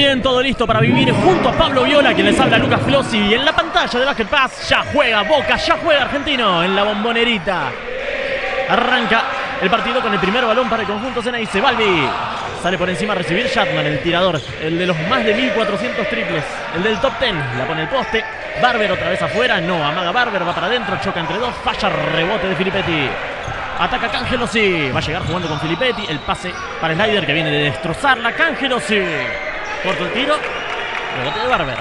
bien, todo listo para vivir junto a Pablo Viola, quien les habla Lucas Flossi. Y en la pantalla de Basket Pass ya juega Boca, ya juega Argentino en la Bombonerita. Arranca el partido con el primer balón para el conjunto Ceneice. Balbi sale por encima a recibir Shatman, el tirador, el de los más de 1400 triples, el del top 10. La pone el poste. Barber otra vez afuera, no, amaga Barber, va para adentro, choca entre dos, falla, rebote de Filippetti. Ataca Cangelosi, va a llegar jugando con Filippetti. El pase para Slider, que viene de destrozarla. Cangelosi, corto el tiro, rebote de Barber.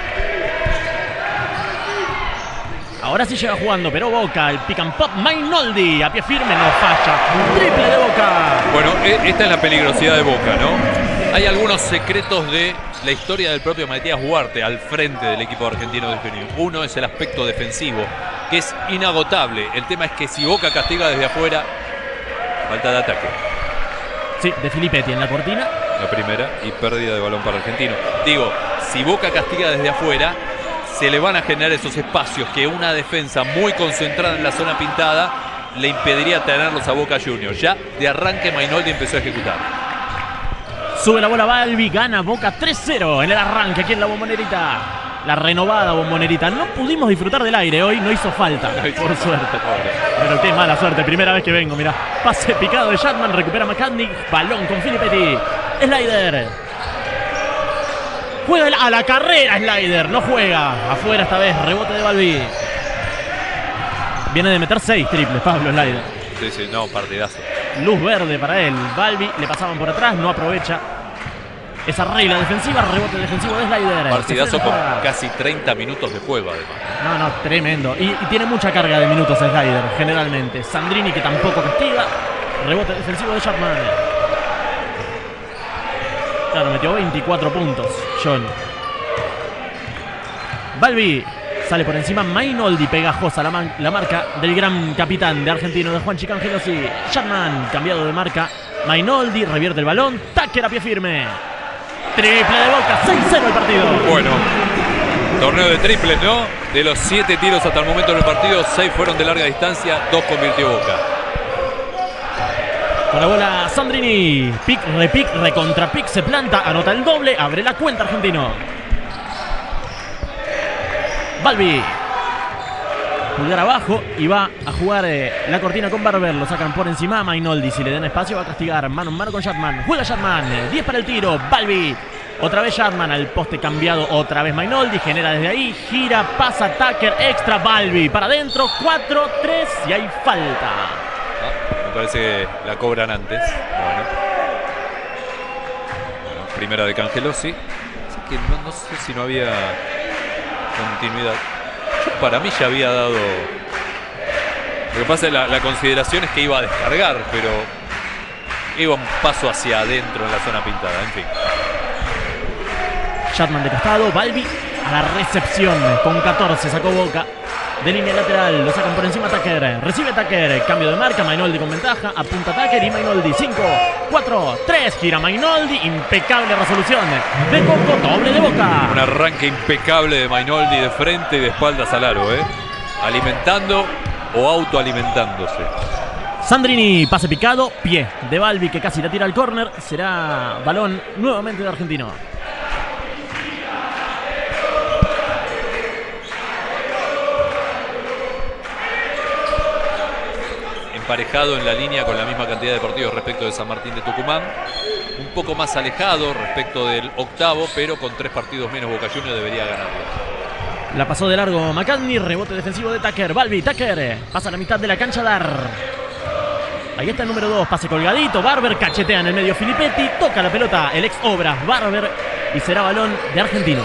Ahora sí llega jugando, pero Boca, el pick and pop, Mainoldi, a pie firme, no falla. Triple de Boca. Bueno, esta es la peligrosidad de Boca, ¿no? Hay algunos secretos de la historia del propio Matías Huarte al frente del equipo argentino de Junín. Uno es el aspecto defensivo, que es inagotable. El tema es que si Boca castiga desde afuera, falta de ataque. Sí, de Filippetti en la cortina. La primera, y pérdida de balón para Argentino. Digo, si Boca castiga desde afuera, se le van a generar esos espacios que una defensa muy concentrada en la zona pintada le impediría tenerlos a Boca Juniors. Ya de arranque Mainoldi empezó a ejecutar. Sube la bola Balbi, gana Boca 3-0 en el arranque aquí en la Bombonerita. La renovada Bombonerita. No pudimos disfrutar del aire hoy, no hizo falta, por suerte. Pero qué mala suerte, primera vez que vengo, mirá. Pase picado de Shatman, recupera McCartney, balón con Filippetti. Slider. Juega a la carrera Slider, no juega. Afuera esta vez, rebote de Balbi. Viene de meter 6 triples, Pablo Slider. Sí, no, partidazo. Luz verde para él. Balbi le pasaban por atrás, no aprovecha esa regla defensiva. Rebote defensivo de Slider. Partidazo con casi 30 minutos de juego, además. No, tremendo. Y tiene mucha carga de minutos Slider, generalmente. Sandrini, que tampoco castiga. Rebote defensivo de Shatman. Claro, metió 24 puntos John. Balbi sale por encima, Mainoldi, pegajosa la marca del gran capitán de Argentino, de Juanchi Cangelosi. Shatman, cambiado de marca. Mainoldi, revierte el balón. Tucker a pie firme. Triple de Boca, 6-0 el partido. Bueno, torneo de triples, ¿no? De los 7 tiros hasta el momento del partido, 6 fueron de larga distancia, 2 convirtió Boca. Con la bola Sandrini. Pick, repick, recontrapick, se planta, anota el doble, abre la cuenta Argentino. Balbi, pulgar abajo y va a jugar la cortina con Barber. Lo sacan por encima. Mainoldi, si le dan espacio, va a castigar mano en mano con Shatman. Juega Shatman, 10 para el tiro. Balbi, otra vez Shatman al poste cambiado. Otra vez Mainoldi, genera desde ahí, gira, pasa, Tucker, extra. Balbi para adentro, 4-3 y hay falta. Me parece que la cobran antes. Bueno, primera de Cangelosi. Así que no sé si no había continuidad. Yo para mí ya había dado. Lo que pasa es la consideración es que iba a descargar, pero iba un paso hacia adentro en la zona pintada. En fin. Shatman de costado, Balbi a la recepción. Con 14 sacó Boca. De línea lateral, lo sacan por encima Tucker. Recibe Tucker, cambio de marca, Mainoldi con ventaja. Apunta Tucker y Mainoldi. 5, 4, 3. Gira Mainoldi, impecable resolución de Coco, doble de Boca. Un arranque impecable de Mainoldi de frente y de espaldas al aro, alimentando o autoalimentándose. Sandrini, pase picado, pie de Balbi, que casi la tira al córner. Será balón nuevamente de Argentino. Emparejado en la línea con la misma cantidad de partidos respecto de San Martín de Tucumán. Un poco más alejado respecto del octavo, pero con 3 partidos menos Boca Juniors debería ganarlo. La pasó de largo McCartney, rebote defensivo de Tucker. Balbi, Tucker, pasa a la mitad de la cancha Dar. Ahí está el número 2, pase colgadito. Barber cachetea en el medio Filippetti, toca la pelota el ex Obras Barber y será balón de Argentino.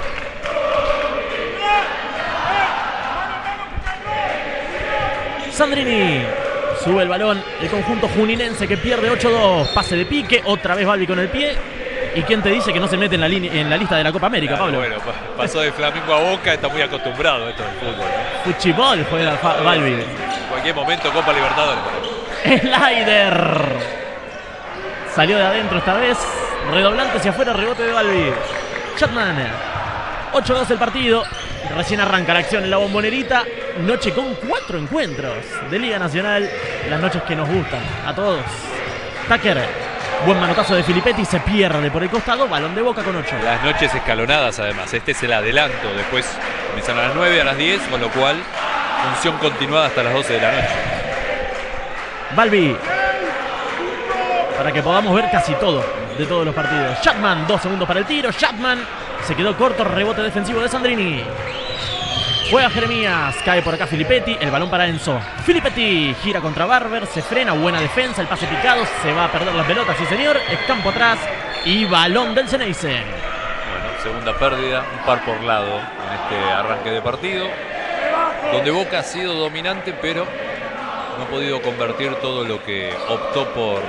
Sandrini. Sube el balón el conjunto juninense, que pierde 8-2. Pase de pique, otra vez Balbi con el pie. ¿Y quién te dice que no se mete en la lista de la Copa América, claro, Pablo? Bueno, pasó de Flamengo a Boca, está muy acostumbrado a esto del fútbol, ¿no? Fuchibol juega Balbi. En cualquier momento Copa Libertadores. Slider. Salió de adentro esta vez. Redoblante hacia afuera, rebote de Balbi. Shatman. 8-2 el partido. Recién arranca la acción en la Bombonerita. Noche con 4 encuentros de Liga Nacional. Las noches que nos gustan a todos. Tucker Buen manotazo de Filippetti, se pierde por el costado, balón de Boca con 8. Las noches escalonadas además, este es el adelanto, después comienzan a las 9, a las 10, con lo cual función continuada hasta las 12 de la noche. Balbi, para que podamos ver casi todo de todos los partidos. Chapman, 2 segundos para el tiro, Chapman se quedó corto, rebote defensivo de Sandrini. Juega Jeremías, cae por acá Filippetti, el balón para Enzo. Filippetti gira contra Barber, se frena, buena defensa, el pase picado, se va a perder las pelotas, sí señor, es campo atrás y balón del Ceneice. Bueno, segunda pérdida, un par por lado en este arranque de partido, donde Boca ha sido dominante, pero no ha podido convertir todo lo que optó por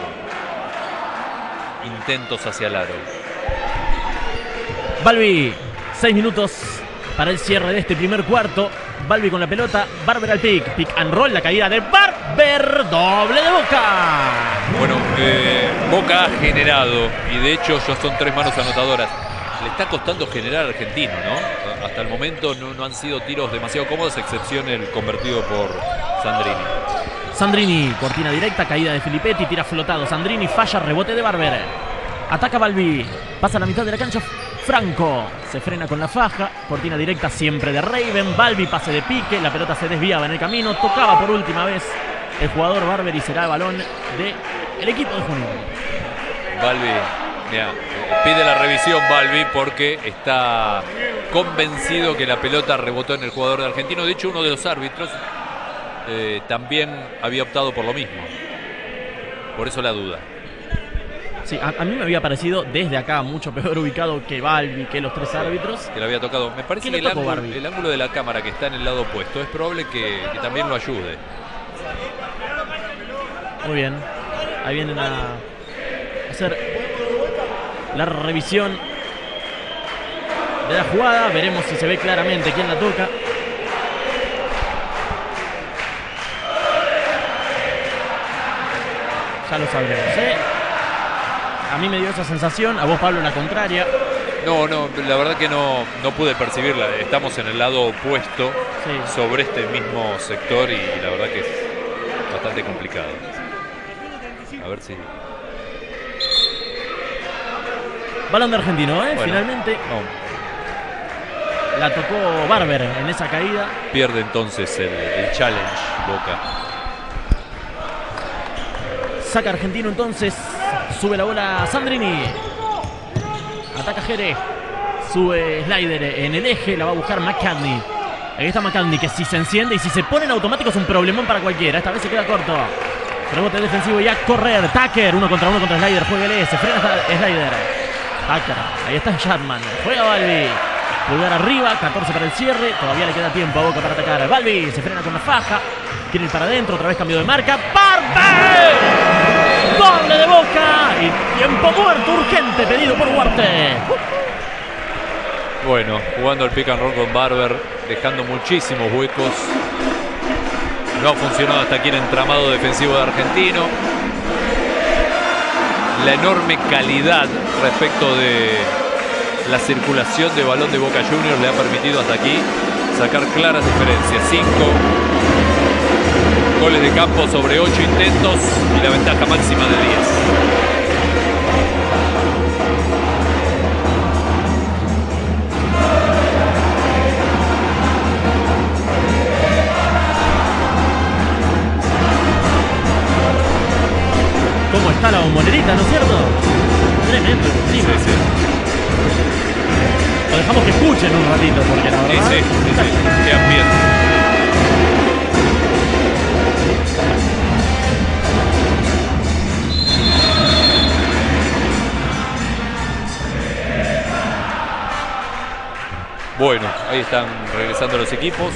intentos hacia el aro. Balbi, 6 minutos para el cierre de este primer cuarto. Balbi con la pelota, Barber al pick and roll, la caída de Barber, doble de Boca. Bueno, Boca ha generado, y de hecho ya son 3 manos anotadoras. Le está costando generar al Argentino, ¿no? Hasta el momento no han sido tiros demasiado cómodos, excepción el convertido por Sandrini. Sandrini, cortina directa, caída de Filippetti, tira flotado. Sandrini falla, rebote de Barber. Ataca Balbi, pasa a la mitad de la cancha. Franco se frena con la faja, cortina directa siempre de Raven. Balbi, pase de pique, la pelota se desviaba en el camino, tocaba por última vez el jugador Barber y será el balón del equipo de Junín. Balbi, mira, pide la revisión Balbi porque está convencido que la pelota rebotó en el jugador de Argentino. De hecho, uno de los árbitros también había optado por lo mismo. Por eso la duda. Sí, a mí me había parecido desde acá mucho peor ubicado que Balbi, que los 3 árbitros. Que le había tocado. Me parece que el ángulo de la cámara que está en el lado opuesto es probable que también lo ayude. Muy bien. Ahí vienen a hacer la revisión de la jugada. Veremos si se ve claramente quién la toca. Ya lo sabremos, ¿eh? A mí me dio esa sensación, a vos Pablo la contraria. No, la verdad que no pude percibirla. Estamos en el lado opuesto, sí, sobre este mismo sector y la verdad que es bastante complicado. A ver si... Balón de Argentino, ¿eh? Bueno, finalmente no. La tocó Barber en esa caída. Pierde entonces el challenge Boca. Saca Argentino entonces. Sube la bola Sandrini. Ataca Jere. Sube Slider en el eje. La va a buscar McCartney. Ahí está McCartney, que si se enciende y si se pone en automático es un problemón para cualquiera. Esta vez se queda corto. Rebote defensivo y a correr. Tucker, 1 contra 1 contra Slider. Jueguele. Se frena Slider. Tucker. Ahí está Chapman. Juega Balbi. Pulgar arriba. 14 para el cierre. Todavía le queda tiempo a Boca para atacar. Balbi se frena con la faja. Quiere ir para adentro. Otra vez cambio de marca. ¡Barber! Doble de Boca y tiempo muerto urgente pedido por Huarte. Bueno, jugando al pick and roll con Barber, dejando muchísimos huecos. No ha funcionado hasta aquí el entramado defensivo de Argentino. La enorme calidad respecto de la circulación de balón de Boca Juniors le ha permitido hasta aquí sacar claras diferencias. 5 goles de campo sobre 8 intentos y la ventaja máxima de 10. ¿Cómo está la bombonerita, no es cierto? Tremendo. Sí. Lo dejamos que escuchen un ratito porque la verdad... Sí. Qué ambiente. Bueno, ahí están regresando los equipos.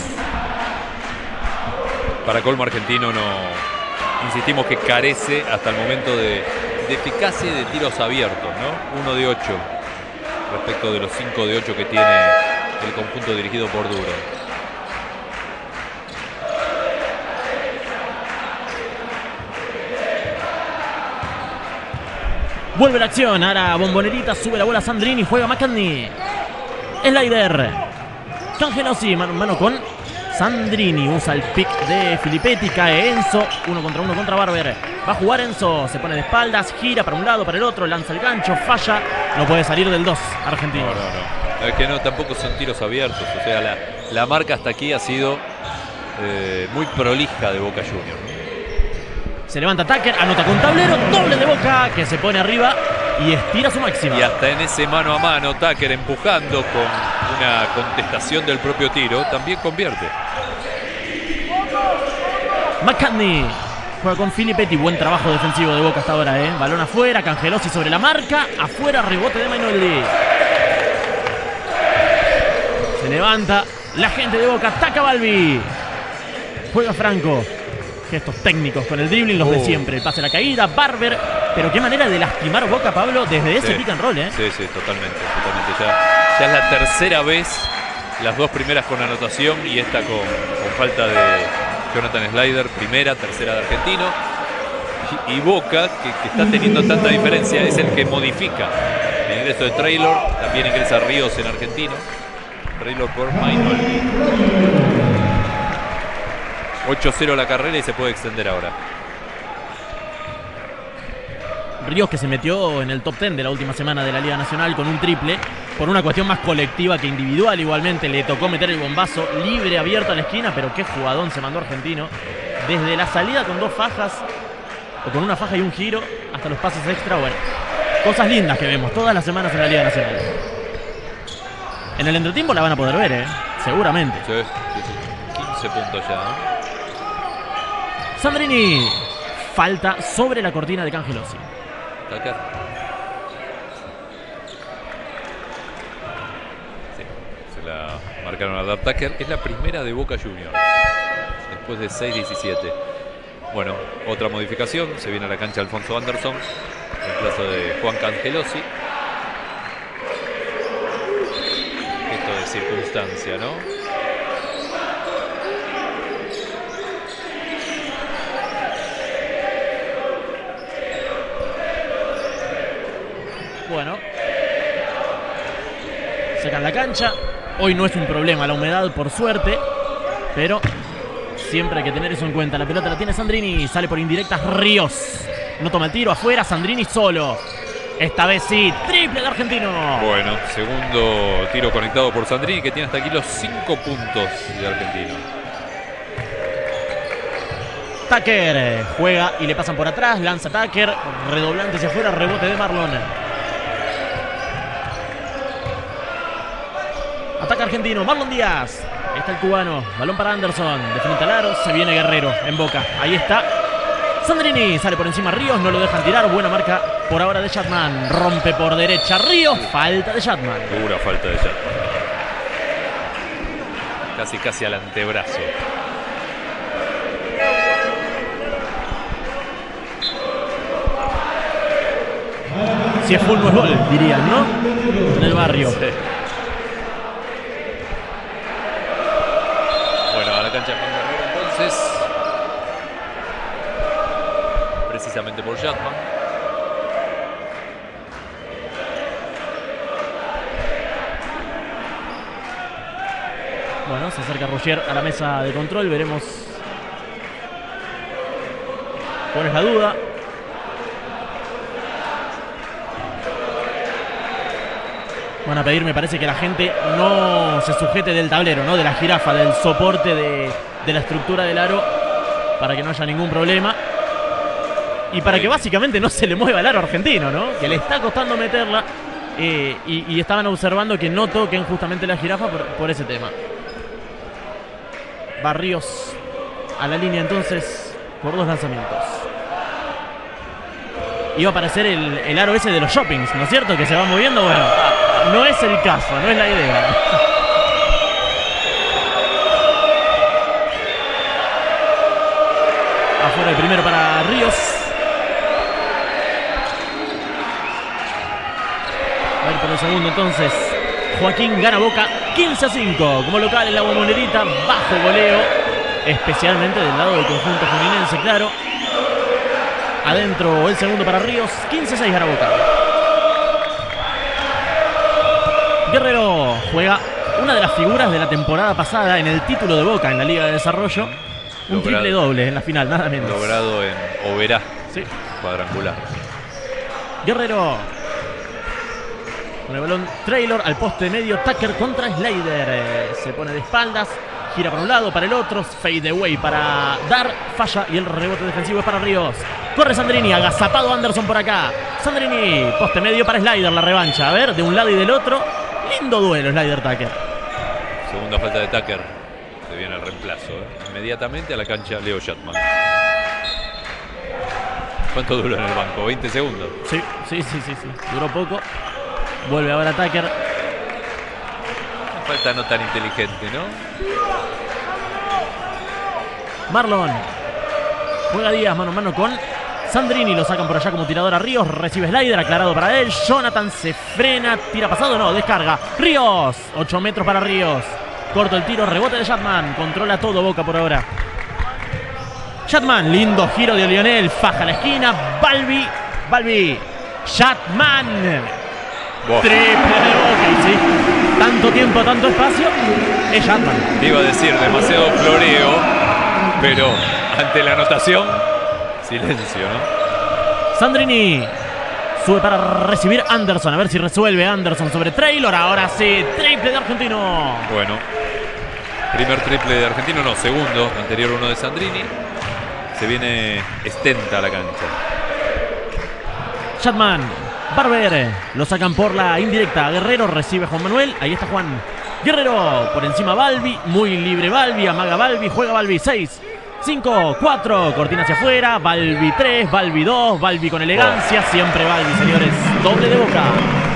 Para colmo Argentino insistimos que carece hasta el momento de eficacia y de tiros abiertos, ¿no? 1 de 8 respecto de los 5 de 8 que tiene el conjunto dirigido por Duro. Vuelve la acción, ahora bombonerita, sube la bola Sandrini, juega McCartney. Slider. Cangelosi, mano a mano con Sandrini usa el pick de Filippetti, cae Enzo, 1 contra Barber. Va a jugar Enzo, se pone de espaldas, gira para un lado, para el otro, lanza el gancho, falla, no puede salir del 2 argentino. No. Es que no, tampoco son tiros abiertos, o sea, la marca hasta aquí ha sido muy prolija de Boca Juniors, ¿no? Se levanta Tucker, anota con tablero, doble de Boca, que se pone arriba y estira su máxima. Y hasta en ese mano a mano, Tucker empujando con una contestación del propio tiro, también convierte. McCartney juega con Filippetti, buen trabajo defensivo de Boca hasta ahora, balón afuera, Cangelosi sobre la marca, afuera, rebote de Mainoldi. Se levanta la gente de Boca, ataca Balbi. Juega Franco. Gestos técnicos con el dribbling, los de siempre. El pase a la caída, Barber. Pero qué manera de lastimar Boca, Pablo, desde ese pick and roll, Sí, totalmente. Ya es la tercera vez, las dos primeras con anotación y esta con falta de Jonathan Slider, tercera de Argentino. Y Boca, que está teniendo tanta diferencia, es el que modifica el ingreso de Traylor. También ingresa Ríos en Argentino. Traylor por Mainoldi. 8-0 la carrera y se puede extender ahora. Ríos, que se metió en el top 10 de la última semana de la Liga Nacional con un triple, por una cuestión más colectiva que individual. Igualmente le tocó meter el bombazo libre, abierto a la esquina, pero qué jugadón se mandó Argentino. Desde la salida con 2 fajas, o con una faja y un giro, hasta los pases extra. Bueno, cosas lindas que vemos todas las semanas en la Liga Nacional. En el entretiempo la van a poder ver, seguramente. Sí. 15 puntos ya, ¿no? Sandrini, falta sobre la cortina de Cangelosi. Tucker. Sí, se la marcaron a Dar Tucker. Es la primera de Boca Juniors, después de 6-17. Bueno, otra modificación. Se viene a la cancha Alfonso Anderson, en plazo de Juan Cangelosi. Esto de circunstancia, ¿no? Bueno, secan la cancha. Hoy no es un problema la humedad, por suerte, pero siempre hay que tener eso en cuenta. La pelota la tiene Sandrini, sale por indirectas Ríos. No toma el tiro, afuera, Sandrini solo. Esta vez sí, triple de Argentino. Bueno, segundo tiro conectado por Sandrini, que tiene hasta aquí los 5 puntos de Argentino. Tucker juega y le pasan por atrás, lanza Tucker, redoblante hacia afuera, rebote de Marlon. Ataca Argentino, Marlon Díaz. Ahí está el cubano, balón para Anderson, de frente al aro, se viene Guerrero en Boca. Ahí está Sandrini, sale por encima Ríos, no lo dejan tirar, buena marca por ahora de Chatman. Rompe por derecha Ríos, falta de Chatman. Dura falta de Chatman. Casi al antebrazo. Si es full no es gol, dirían, ¿no? En el barrio. Sí. Bueno, a la cancha con Guerrero entonces. Precisamente por Chatman. Bueno, se acerca Roger a la mesa de control. Veremos cuál es la duda. Van a pedir, me parece, que la gente no se sujete del tablero, ¿no? De la jirafa, del soporte de la estructura del aro, para que no haya ningún problema. Y para que básicamente no se le mueva el aro argentino, ¿no? Que le está costando meterla. Y estaban observando que no toquen justamente la jirafa por ese tema. Barrios a la línea entonces por 2 lanzamientos. Iba a aparecer el aro ese de los shoppings, ¿no es cierto? Que se va moviendo. Bueno, no es el caso, no es la idea. Afuera el primero para Ríos. A ver por el segundo entonces. Joaquín gana Boca 15-5 como local en la Bombonera. Bajo goleo, especialmente del lado del conjunto juninense, claro. Adentro el segundo para Ríos. 15-6 gana Boca. Guerrero juega una de las figuras de la temporada pasada en el título de Boca en la Liga de Desarrollo. Un triple doble en la final, nada menos. Logrado en Oberá. Sí. Cuadrangular. Guerrero. Con el balón Traylor al poste medio. Tucker contra Slider. Se pone de espaldas. Gira para un lado, para el otro. Fade away para Dar. Falla y el rebote defensivo es para Ríos. Corre Sandrini. Agazapado Anderson por acá. Sandrini. Poste medio para Slider. La revancha. A ver, de un lado y del otro. Lindo duelo Slider-Tucker. Segunda falta de Tucker. Se viene el reemplazo. Inmediatamente a la cancha Leo Shatman. ¿Cuánto duró en el banco? 20 segundos. Sí. Duró poco. Vuelve ahora Tucker. Una falta no tan inteligente, ¿no? Marlon. Juega Díaz mano a mano con Sandrini. Lo sacan por allá como tirador a Ríos. Recibe Slider, aclarado para él. Jonathan se frena. Tira pasado, no, descarga. Ríos. 8 metros para Ríos. Corto el tiro, rebote de Shatman. Controla todo Boca por ahora. Shatman, lindo giro de Lionel. Faja la esquina. Balbi. Shatman. Triple de Boca. Y sí, tanto tiempo, tanto espacio. Es Shatman. Te iba a decir demasiado floreo, pero ante la anotación, silencio, ¿no? Sandrini. Sube para recibir Anderson. A ver si resuelve Anderson sobre Traylor. Ahora sí, triple de Argentino. Bueno, primer triple de Argentino, no, segundo. Anterior uno de Sandrini. Se viene Stenta a la cancha. Shatman. Barber. Lo sacan por la indirecta. Guerrero recibe a Juan Manuel. Ahí está Juan. Guerrero por encima Balbi. Muy libre Balbi. Amaga Balbi. Juega Balbi. 6, 5, 4. Cortina hacia afuera. Balbi 3. Balbi 2. Balbi con elegancia. Siempre Balbi, señores. Doble de Boca.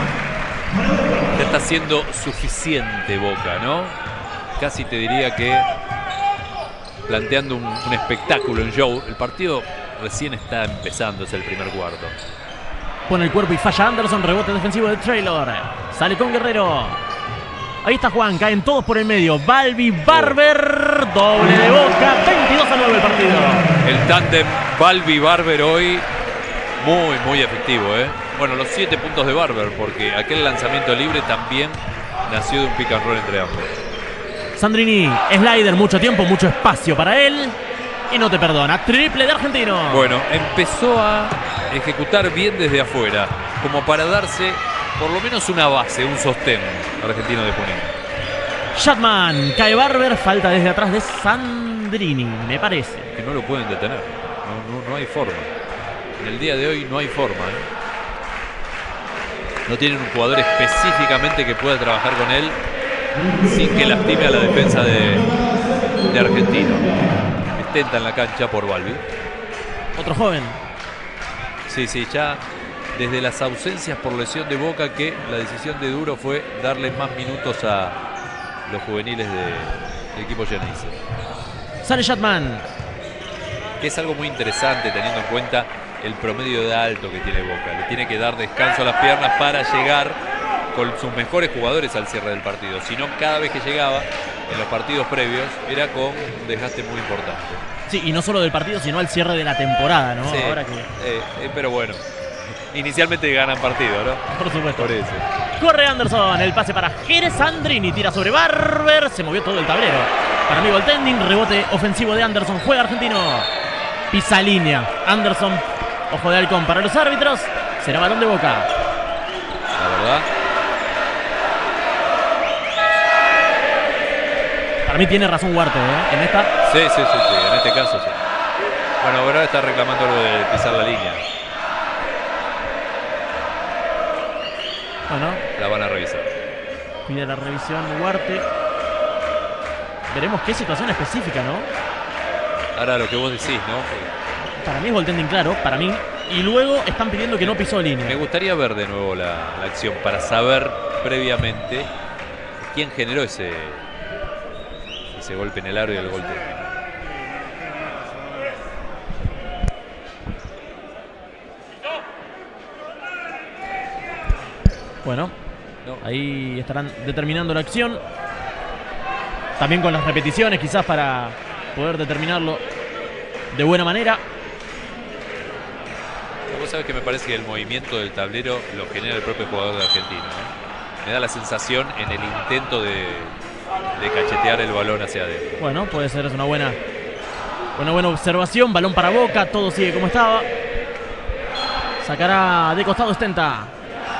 Ya está siendo suficiente Boca, ¿no? Casi te diría que planteando un espectáculo, un show. El partido recién está empezando, es el primer cuarto. Pone el cuerpo y falla Anderson. Rebote defensivo de Traylor. Sale con Guerrero. Ahí está Juan. Caen todos por el medio. Balbi, Barber. Doble de Boca. 22-9 el partido. El tándem Balbi-Barber hoy muy efectivo, ¿eh? Bueno, los 7 puntos de Barber, porque aquel lanzamiento libre también nació de un pick and roll entre ambos. Sandrini, Slider, mucho tiempo, mucho espacio para él. Y no te perdona. Triple de Argentino. Bueno, empezó a ejecutar bien desde afuera, como para darse por lo menos una base, un sostén Argentino de Junín. Shatman, cae Barber, falta desde atrás de Sandrini, me parece. Que no lo pueden detener, no hay forma. En el día de hoy no hay forma, ¿eh? No tienen un jugador específicamente que pueda trabajar con él sin que lastime a la defensa de Argentino. Estenta en la cancha por Balbi. Otro joven. Sí, ya desde las ausencias por lesión de Boca, que la decisión de Duro fue darle más minutos a los juveniles del equipo Geneise. Sale Shatman. Que es algo muy interesante teniendo en cuenta el promedio de alto que tiene Boca. Le tiene que dar descanso a las piernas para llegar con sus mejores jugadores al cierre del partido. Si no, cada vez que llegaba en los partidos previos era con un desgaste muy importante. Sí, y no solo del partido, sino al cierre de la temporada, ¿no? Sí, ahora que... pero bueno, inicialmente ganan partido, ¿no? Por supuesto. Por eso. Corre Anderson, el pase para Jerez. Sandrini tira sobre Barber. Se movió todo el tablero. Para mí goaltending, rebote ofensivo de Anderson. Juega Argentino. Pisa línea. Anderson, ojo de halcón para los árbitros. Será balón de Boca. La verdad. Para mí tiene razón Huarte, ¿eh? En esta. Sí, en este caso sí. Bueno, ahora está reclamando algo de pisar la línea. Bueno. La van a revisar. Pide la revisión Huarte. Veremos qué situación específica, ¿no? Ahora lo que vos decís, ¿no? Para mí es goaltending, claro, para mí. Y luego están pidiendo que no pisó línea. Me gustaría ver de nuevo la acción para saber previamente quién generó ese golpe en el aro y el gol técnico. Bueno, no. Ahí estarán determinando la acción. También con las repeticiones, quizás para poder determinarlo de buena manera. Vos sabés que me parece que el movimiento del tablero lo genera el propio jugador de Argentina, ¿no? Me da la sensación en el intento de cachetear el balón hacia adentro. Bueno, puede ser, es una buena observación. Balón para Boca, todo sigue como estaba. Sacará de costado Stenta.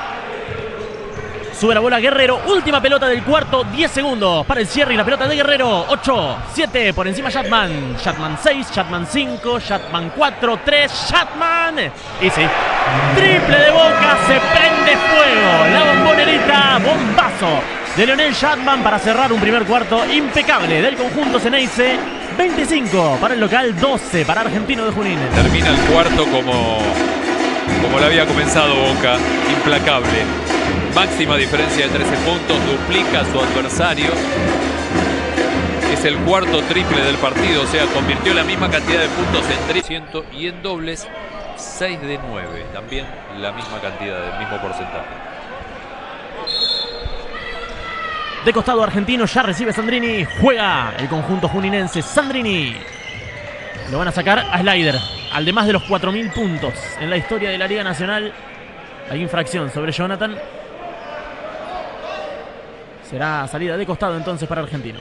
Sube la bola Guerrero, última pelota del cuarto, 10 segundos para el cierre y la pelota de Guerrero. 8, 7, por encima Shatman. Shatman 6, Shatman 5, Shatman 4, 3, Shatman. Y sí, triple de Boca, se prende fuego. La bombonerita, bombazo de Leonel Shatman para cerrar un primer cuarto impecable del conjunto Ceneice. 25 para el local, 12 para Argentino de Junín. Termina el cuarto como lo había comenzado Boca, implacable. Máxima diferencia de 13 puntos, duplica a su adversario. Es el cuarto triple del partido, o sea, convirtió la misma cantidad de puntos en triple y en dobles 6 de 9. También la misma cantidad, el mismo porcentaje. De costado argentino, ya recibe Sandrini. Juega el conjunto juninense. Sandrini. Lo van a sacar a Slider. Al de más de los 4.000 puntos en la historia de la Liga Nacional. Hay infracción sobre Jonathan. Será salida de costado entonces para Argentino.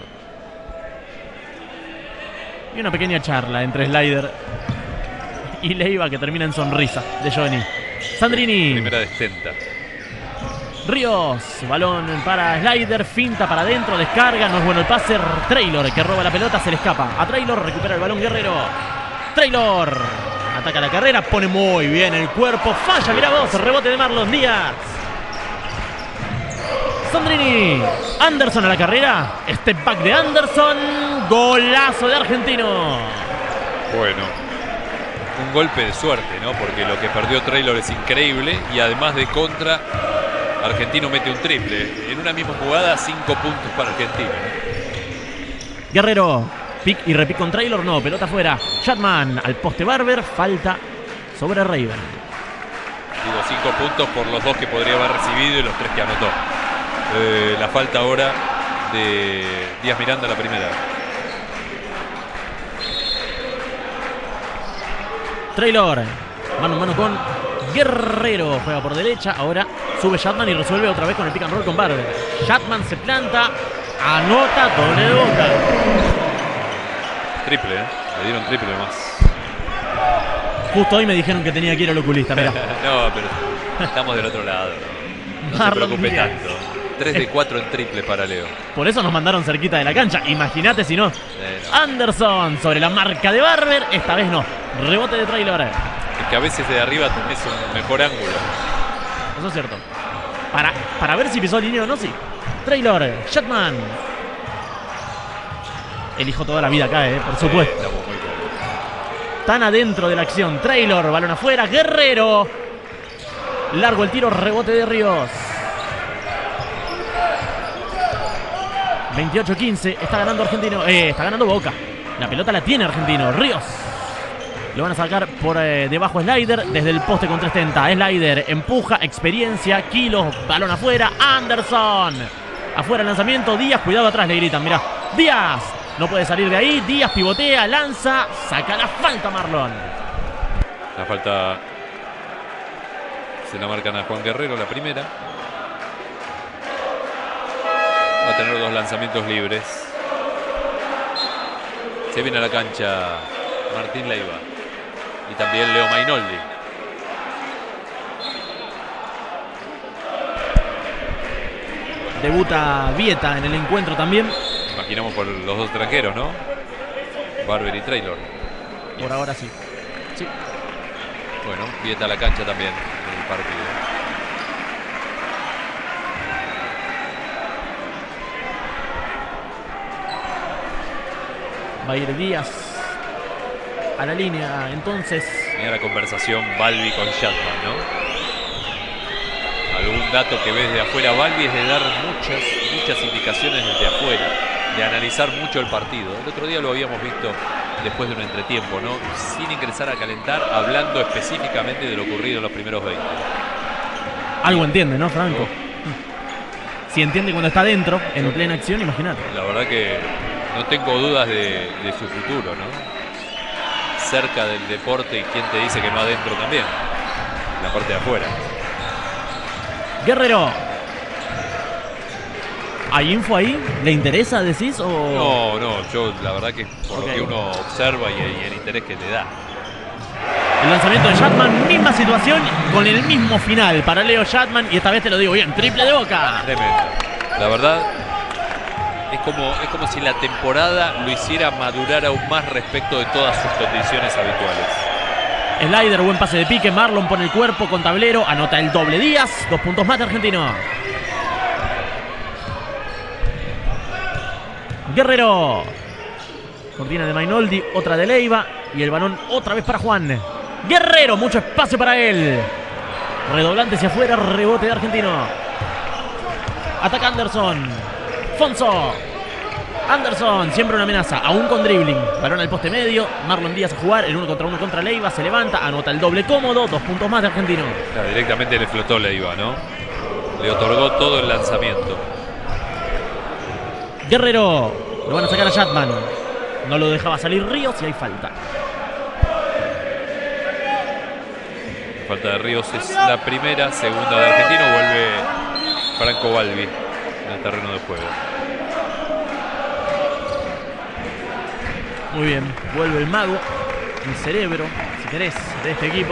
Y una pequeña charla entre Slider y Leiva que termina en sonrisa de Johnny. Sandrini. Primera de Stenta. Ríos, balón para Slider, finta para adentro, descarga, no es bueno el pase. Traylor que roba la pelota, se le escapa a Traylor, recupera el balón Guerrero. Traylor ataca la carrera, pone muy bien el cuerpo, falla, mirá vos, rebote de Marlon Díaz. Sandrini, Anderson a la carrera, step back de Anderson, golazo de Argentino. Bueno, un golpe de suerte, ¿no? Porque lo que perdió Traylor es increíble y además de contra, Argentino mete un triple. En una misma jugada, 5 puntos para Argentino. Guerrero, pick y repick con Traylor, no, pelota afuera. Shatman al poste Barber, falta sobre Raven. Digo, 5 puntos por los 2 que podría haber recibido y los 3 que anotó. La falta ahora de Díaz Miranda, la primera. Traylor, mano a mano con Guerrero, juega por derecha, ahora sube Shatman y resuelve otra vez con el pick and roll con Barber. Shatman se planta, anota, doble de Boca. Triple, le dieron triple más. Justo hoy me dijeron que tenía que ir al oculista, mirá. No, pero estamos del otro lado. No se preocupe tanto. 3 de 4 en triple para Leo. Por eso nos mandaron cerquita de la cancha. Imagínate si no. No. Anderson sobre la marca de Barber. Esta vez no. Rebote de Traylor. Es que a veces de arriba tenés un mejor ángulo. Eso es cierto. Para ver si pisó línea o no, sí. Traylor, Shatman. Elijo toda la vida acá, por supuesto. Estamos muy bien. Tan adentro de la acción. Traylor, balón afuera. Guerrero. Largo el tiro, rebote de Ríos. 28-15. Está ganando Argentino. Está ganando Boca. La pelota la tiene Argentino. Ríos. Lo van a sacar por debajo Slider. Desde el poste con 370. Slider empuja. Experiencia. Kilos. Balón afuera. Anderson. Afuera el lanzamiento. Díaz. Cuidado atrás. Le gritan. Mirá. Díaz. No puede salir de ahí. Díaz pivotea. Lanza. Saca la falta Marlon. La falta se la marcan a Juan Guerrero. La primera. Va a tener 2 lanzamientos libres. Se viene a la cancha Martín Leiva. Y también Leo Mainoldi. Debuta Vieta en el encuentro también. Imaginamos por los 2 extranjeros, ¿no? Barber y Traylor. Por ahora sí. Sí. Bueno, Vieta a la cancha también en el partido. Va a ir Díaz a la línea, entonces. Mira la conversación Balbi con Shatman, ¿no? Algún dato que ves de afuera. Balbi es de dar muchas indicaciones desde afuera, de analizar mucho el partido. El otro día lo habíamos visto después de un entretiempo, ¿no? Sin ingresar a calentar, hablando específicamente de lo ocurrido en los primeros 20. Algo entiende, ¿no, Franco? Si entiende cuando está dentro, en plena acción, imagínate. La verdad que no tengo dudas de su futuro, ¿no? Cerca del deporte, y quién te dice que no adentro también, la parte de afuera. Guerrero. ¿Hay info ahí? ¿Le interesa, decís? O... No, yo la verdad que por lo que uno observa y el interés que le da. El lanzamiento de Chapman, misma situación con el mismo final para Leo Chapman, y esta vez te lo digo bien, triple de Boca. Tremendo. La verdad es como si la temporada lo hiciera madurar aún más respecto de todas sus condiciones habituales. Slider, buen pase de pique, Marlon pone el cuerpo con tablero, anota el doble Díaz, 2 puntos más de Argentino. Guerrero. Cortina de Mainoldi, otra de Leiva y el balón otra vez para Juan. Guerrero, mucho espacio para él. Redoblante hacia afuera, rebote de Argentino. Ataca Anderson. Fonso. Anderson, siempre una amenaza, aún con dribbling. Balón al poste medio, Marlon Díaz a jugar, el 1 contra 1 contra Leiva, se levanta, anota el doble cómodo, 2 puntos más de Argentino. Claro, directamente le flotó Leiva, ¿no? Le otorgó todo el lanzamiento. Guerrero, lo van a sacar a Chapman. No lo dejaba salir Ríos y hay falta. Falta de Ríos es la primera, segunda de Argentino, vuelve Franco Balbi en el terreno de juego. Muy bien, vuelve el mago, el cerebro, si querés, de este equipo.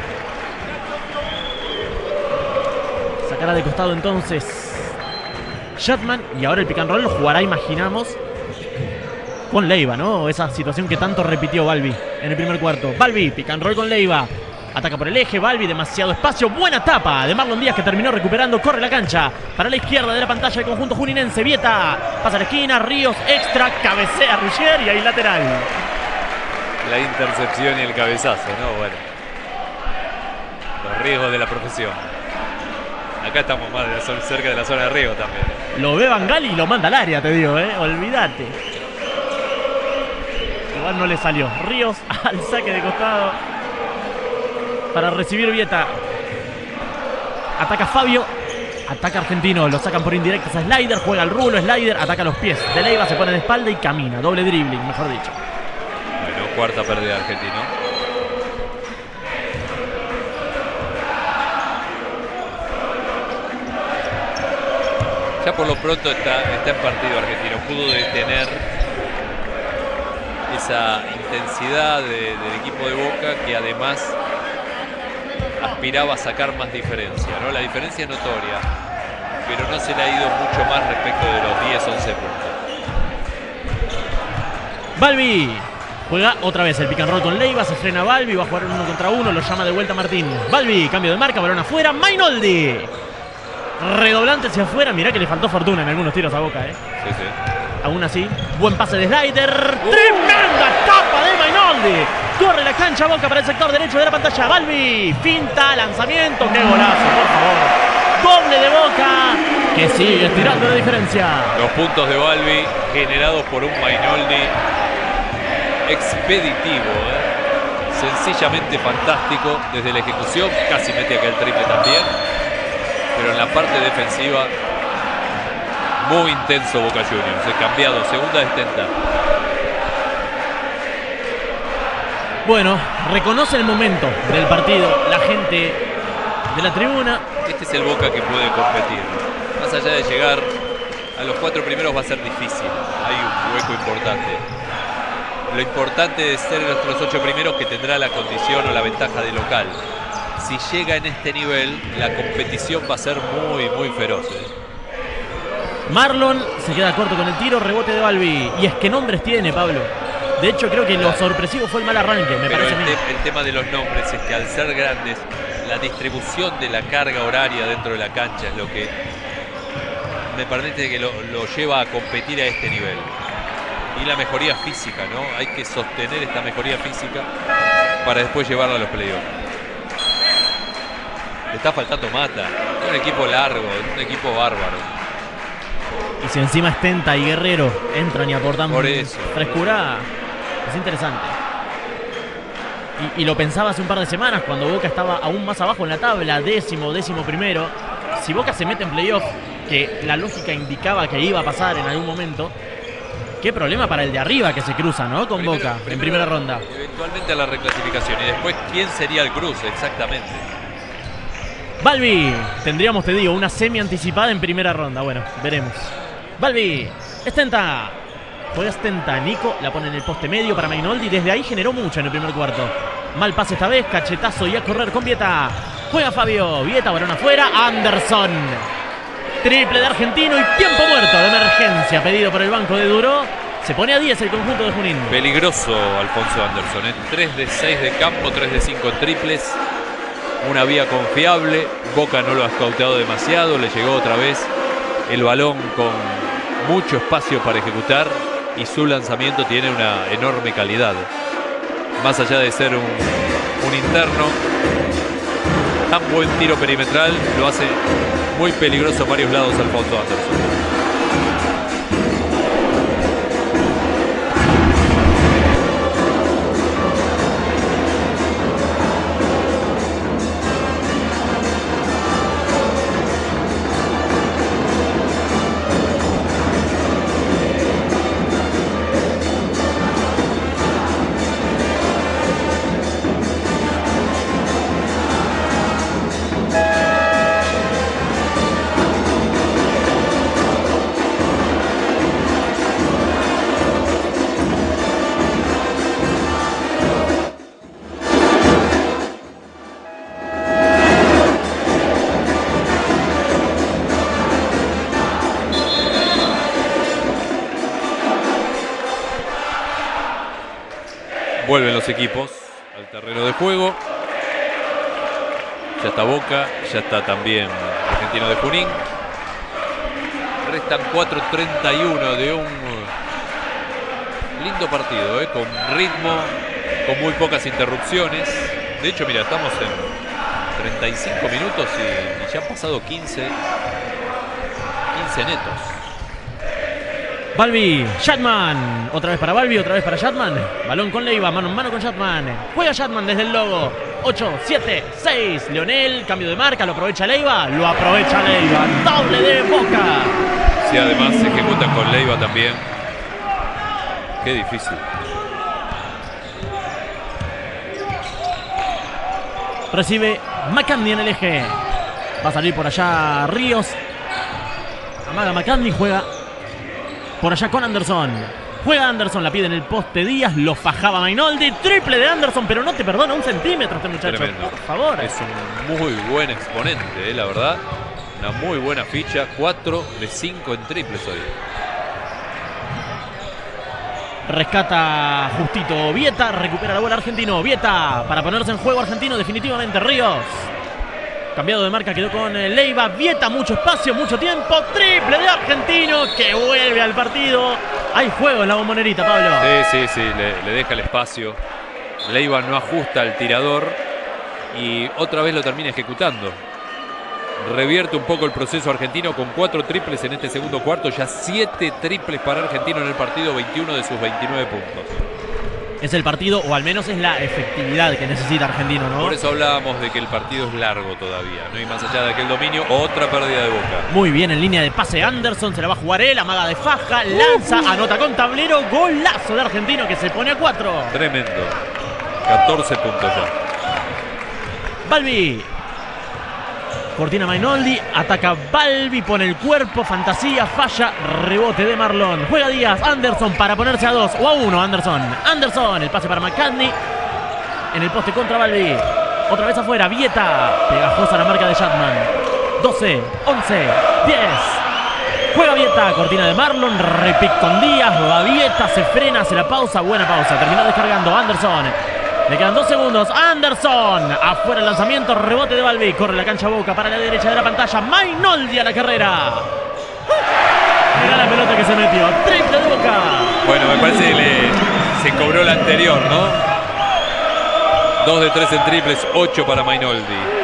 Sacará de costado entonces Chapman y ahora el pick and roll lo jugará, imaginamos, con Leiva, ¿no? Esa situación que tanto repitió Balbi en el primer cuarto. Balbi, pick and roll con Leiva. Ataca por el eje, Balbi, demasiado espacio. Buena tapa de Marlon Díaz que terminó recuperando. Corre la cancha para la izquierda de la pantalla del conjunto juninense. Vieta, pasa a la esquina, Ríos, extra, cabecea Ruggier y ahí lateral. La intercepción y el cabezazo, ¿no? Bueno. Los riesgos de la profesión. Acá estamos más cerca de la zona de riesgo también. Lo ve Van Gaal y lo manda al área, te digo, olvídate. Igual no le salió. Ríos al saque de costado para recibir Vieta. Ataca Fabio. Ataca Argentino. Lo sacan por indirectas a Slider. Juega el rulo. Slider. Ataca los pies de Leiva. Se pone de espalda y camina. Doble dribbling, mejor dicho. Bueno, cuarta pérdida de Argentino. Ya por lo pronto está en partido Argentino. Pudo detener esa intensidad del equipo de Boca, que además aspiraba a sacar más diferencia, ¿no? La diferencia es notoria, pero no se le ha ido mucho más respecto de los 10-11 puntos. Balbi juega otra vez el pick and roll con Leiva, se frena Balbi, va a jugar un 1 contra 1, lo llama de vuelta Martín. Balbi, cambio de marca, balón afuera, Mainoldi. Redoblante hacia afuera, mirá que le faltó fortuna en algunos tiros a Boca, Sí, sí. Aún así, buen pase de Slider. ¡Tremenda tapa de Mainoldi! Corre la cancha Boca para el sector derecho de la pantalla. Balbi, finta, lanzamiento. ¡Qué golazo, por favor! Doble de Boca, que sigue estirando la diferencia. Los puntos de Balbi generados por un Mainoldi expeditivo, sencillamente fantástico. Desde la ejecución, casi mete aquel triple también. Pero en la parte defensiva, muy intenso Boca Juniors. Cambiado, segunda de 70. Bueno, reconoce el momento del partido la gente de la tribuna. Este es el Boca que puede competir. Más allá de llegar a los 4 primeros va a ser difícil. Hay un hueco importante. Lo importante de ser los 8 primeros que tendrá la condición o la ventaja de local. Si llega en este nivel, la competición va a ser muy, muy feroz. Marlon se queda corto con el tiro, rebote de Balbi. Y es que nombres tiene, Pablo. De hecho, creo que lo sorpresivo fue el mal arranque, me parece a mí. El tema de los nombres es que al ser grandes, la distribución de la carga horaria dentro de la cancha es lo que me parece que lo lleva a competir a este nivel. Y la mejoría física, ¿no? Hay que sostener esta mejoría física para después llevarla a los playoffs. Le está faltando Mata. Es un equipo largo, es un equipo bárbaro. Y si encima Stenta y Guerrero entran y aportan frescura, es interesante. Y lo pensaba hace un par de semanas cuando Boca estaba aún más abajo en la tabla, décimo primero. Si Boca se mete en playoff, que la lógica indicaba que iba a pasar en algún momento, qué problema para el de arriba que se cruza, ¿no? Con Boca en primera ronda. Eventualmente a la reclasificación. Y después, ¿quién sería el cruce? Exactamente. Balbi, tendríamos, te digo, una semi anticipada en primera ronda. Bueno, veremos. Balbi. Stenta. Juega Stenta. Nico la pone en el poste medio para Mainoldi. Desde ahí generó mucho en el primer cuarto. Mal pase esta vez. Cachetazo y a correr con Vieta. Juega Fabio. Vieta, balón afuera. Anderson. Triple de Argentino y tiempo muerto de emergencia pedido por el banco de Duro. Se pone a 10 el conjunto de Junín. Peligroso Alfonso Anderson. 3 de 6 de campo, 3 de 5 en triples. Una vía confiable. Boca no lo ha escauteado demasiado. Le llegó otra vez el balón con mucho espacio para ejecutar. Y su lanzamiento tiene una enorme calidad. Más allá de ser un interno, tan buen tiro perimetral lo hace muy peligroso a varios lados Alfonso Anderson. Vuelven los equipos al terreno de juego. Ya está Boca, ya está también Argentino de Junín. Restan 4:31 de un lindo partido, con ritmo, con muy pocas interrupciones. De hecho, mira, estamos en 35 minutos y ya han pasado 15 netos. Balbi, Shatman. Otra vez para Balbi, otra vez para Shatman. Balón con Leiva, mano en mano con Shatman. Juega Shatman desde el logo. 8, 7, 6. Leonel, cambio de marca, lo aprovecha Leiva. Lo aprovecha Leiva. Doble de Boca. Sí, además se ejecutan con Leiva también. Qué difícil. Recibe McCandy en el eje. Va a salir por allá Ríos. Amaga McCandy, juega por allá con Anderson. Juega Anderson, la pide en el poste Díaz. Lo fajaba Mainoldi. Triple de Anderson, pero no te perdona un centímetro este muchacho. Tremendo. Por favor. Es un muy buen exponente, la verdad. Una muy buena ficha. 4 de 5 en triples hoy. Rescata justito Vieta. Recupera la bola Argentino. Vieta para ponerse en juego Argentino definitivamente. Ríos. Cambiado de marca, quedó con Leiva. Vieta, mucho espacio, mucho tiempo. Triple de Argentino que vuelve al partido. Hay juego en la Bombonerita, Pablo. Sí, le deja el espacio. Leiva no ajusta al tirador y otra vez lo termina ejecutando. Revierte un poco el proceso argentino con 4 triples en este segundo cuarto. Ya 7 triples para Argentino en el partido, 21 de sus 29 puntos. Es el partido, o al menos es la efectividad que necesita Argentino, ¿no? Por eso hablábamos de que el partido es largo todavía, ¿no? Y más allá de aquel dominio, otra pérdida de Boca. Muy bien en línea de pase Anderson, se la va a jugar él, amaga de faja, lanza, anota con tablero, golazo de Argentino que se pone a 4. Tremendo. 14 puntos ya. Balbi. Cortina Mainoldi, ataca Balbi, pone el cuerpo, fantasía, falla, rebote de Marlon. Juega Díaz, Anderson para ponerse a 2 o a 1. Anderson, el pase para McCartney. En el poste contra Balbi. Otra vez afuera, Vieta. Pegajosa la marca de Shatman. 12, 11, 10. Juega Vieta, cortina de Marlon, repic con Díaz, va Vieta, se frena, hace la pausa, buena pausa. Terminó descargando Anderson. Le quedan 2 segundos. Anderson. Afuera el lanzamiento. Rebote de Balbi. Corre la cancha Boca para la derecha de la pantalla. Mainoldi a la carrera. Mira la pelota que se metió. Triple de Boca. Bueno, me parece que se cobró la anterior, ¿no? 2 de 3 en triples. 8 para Mainoldi.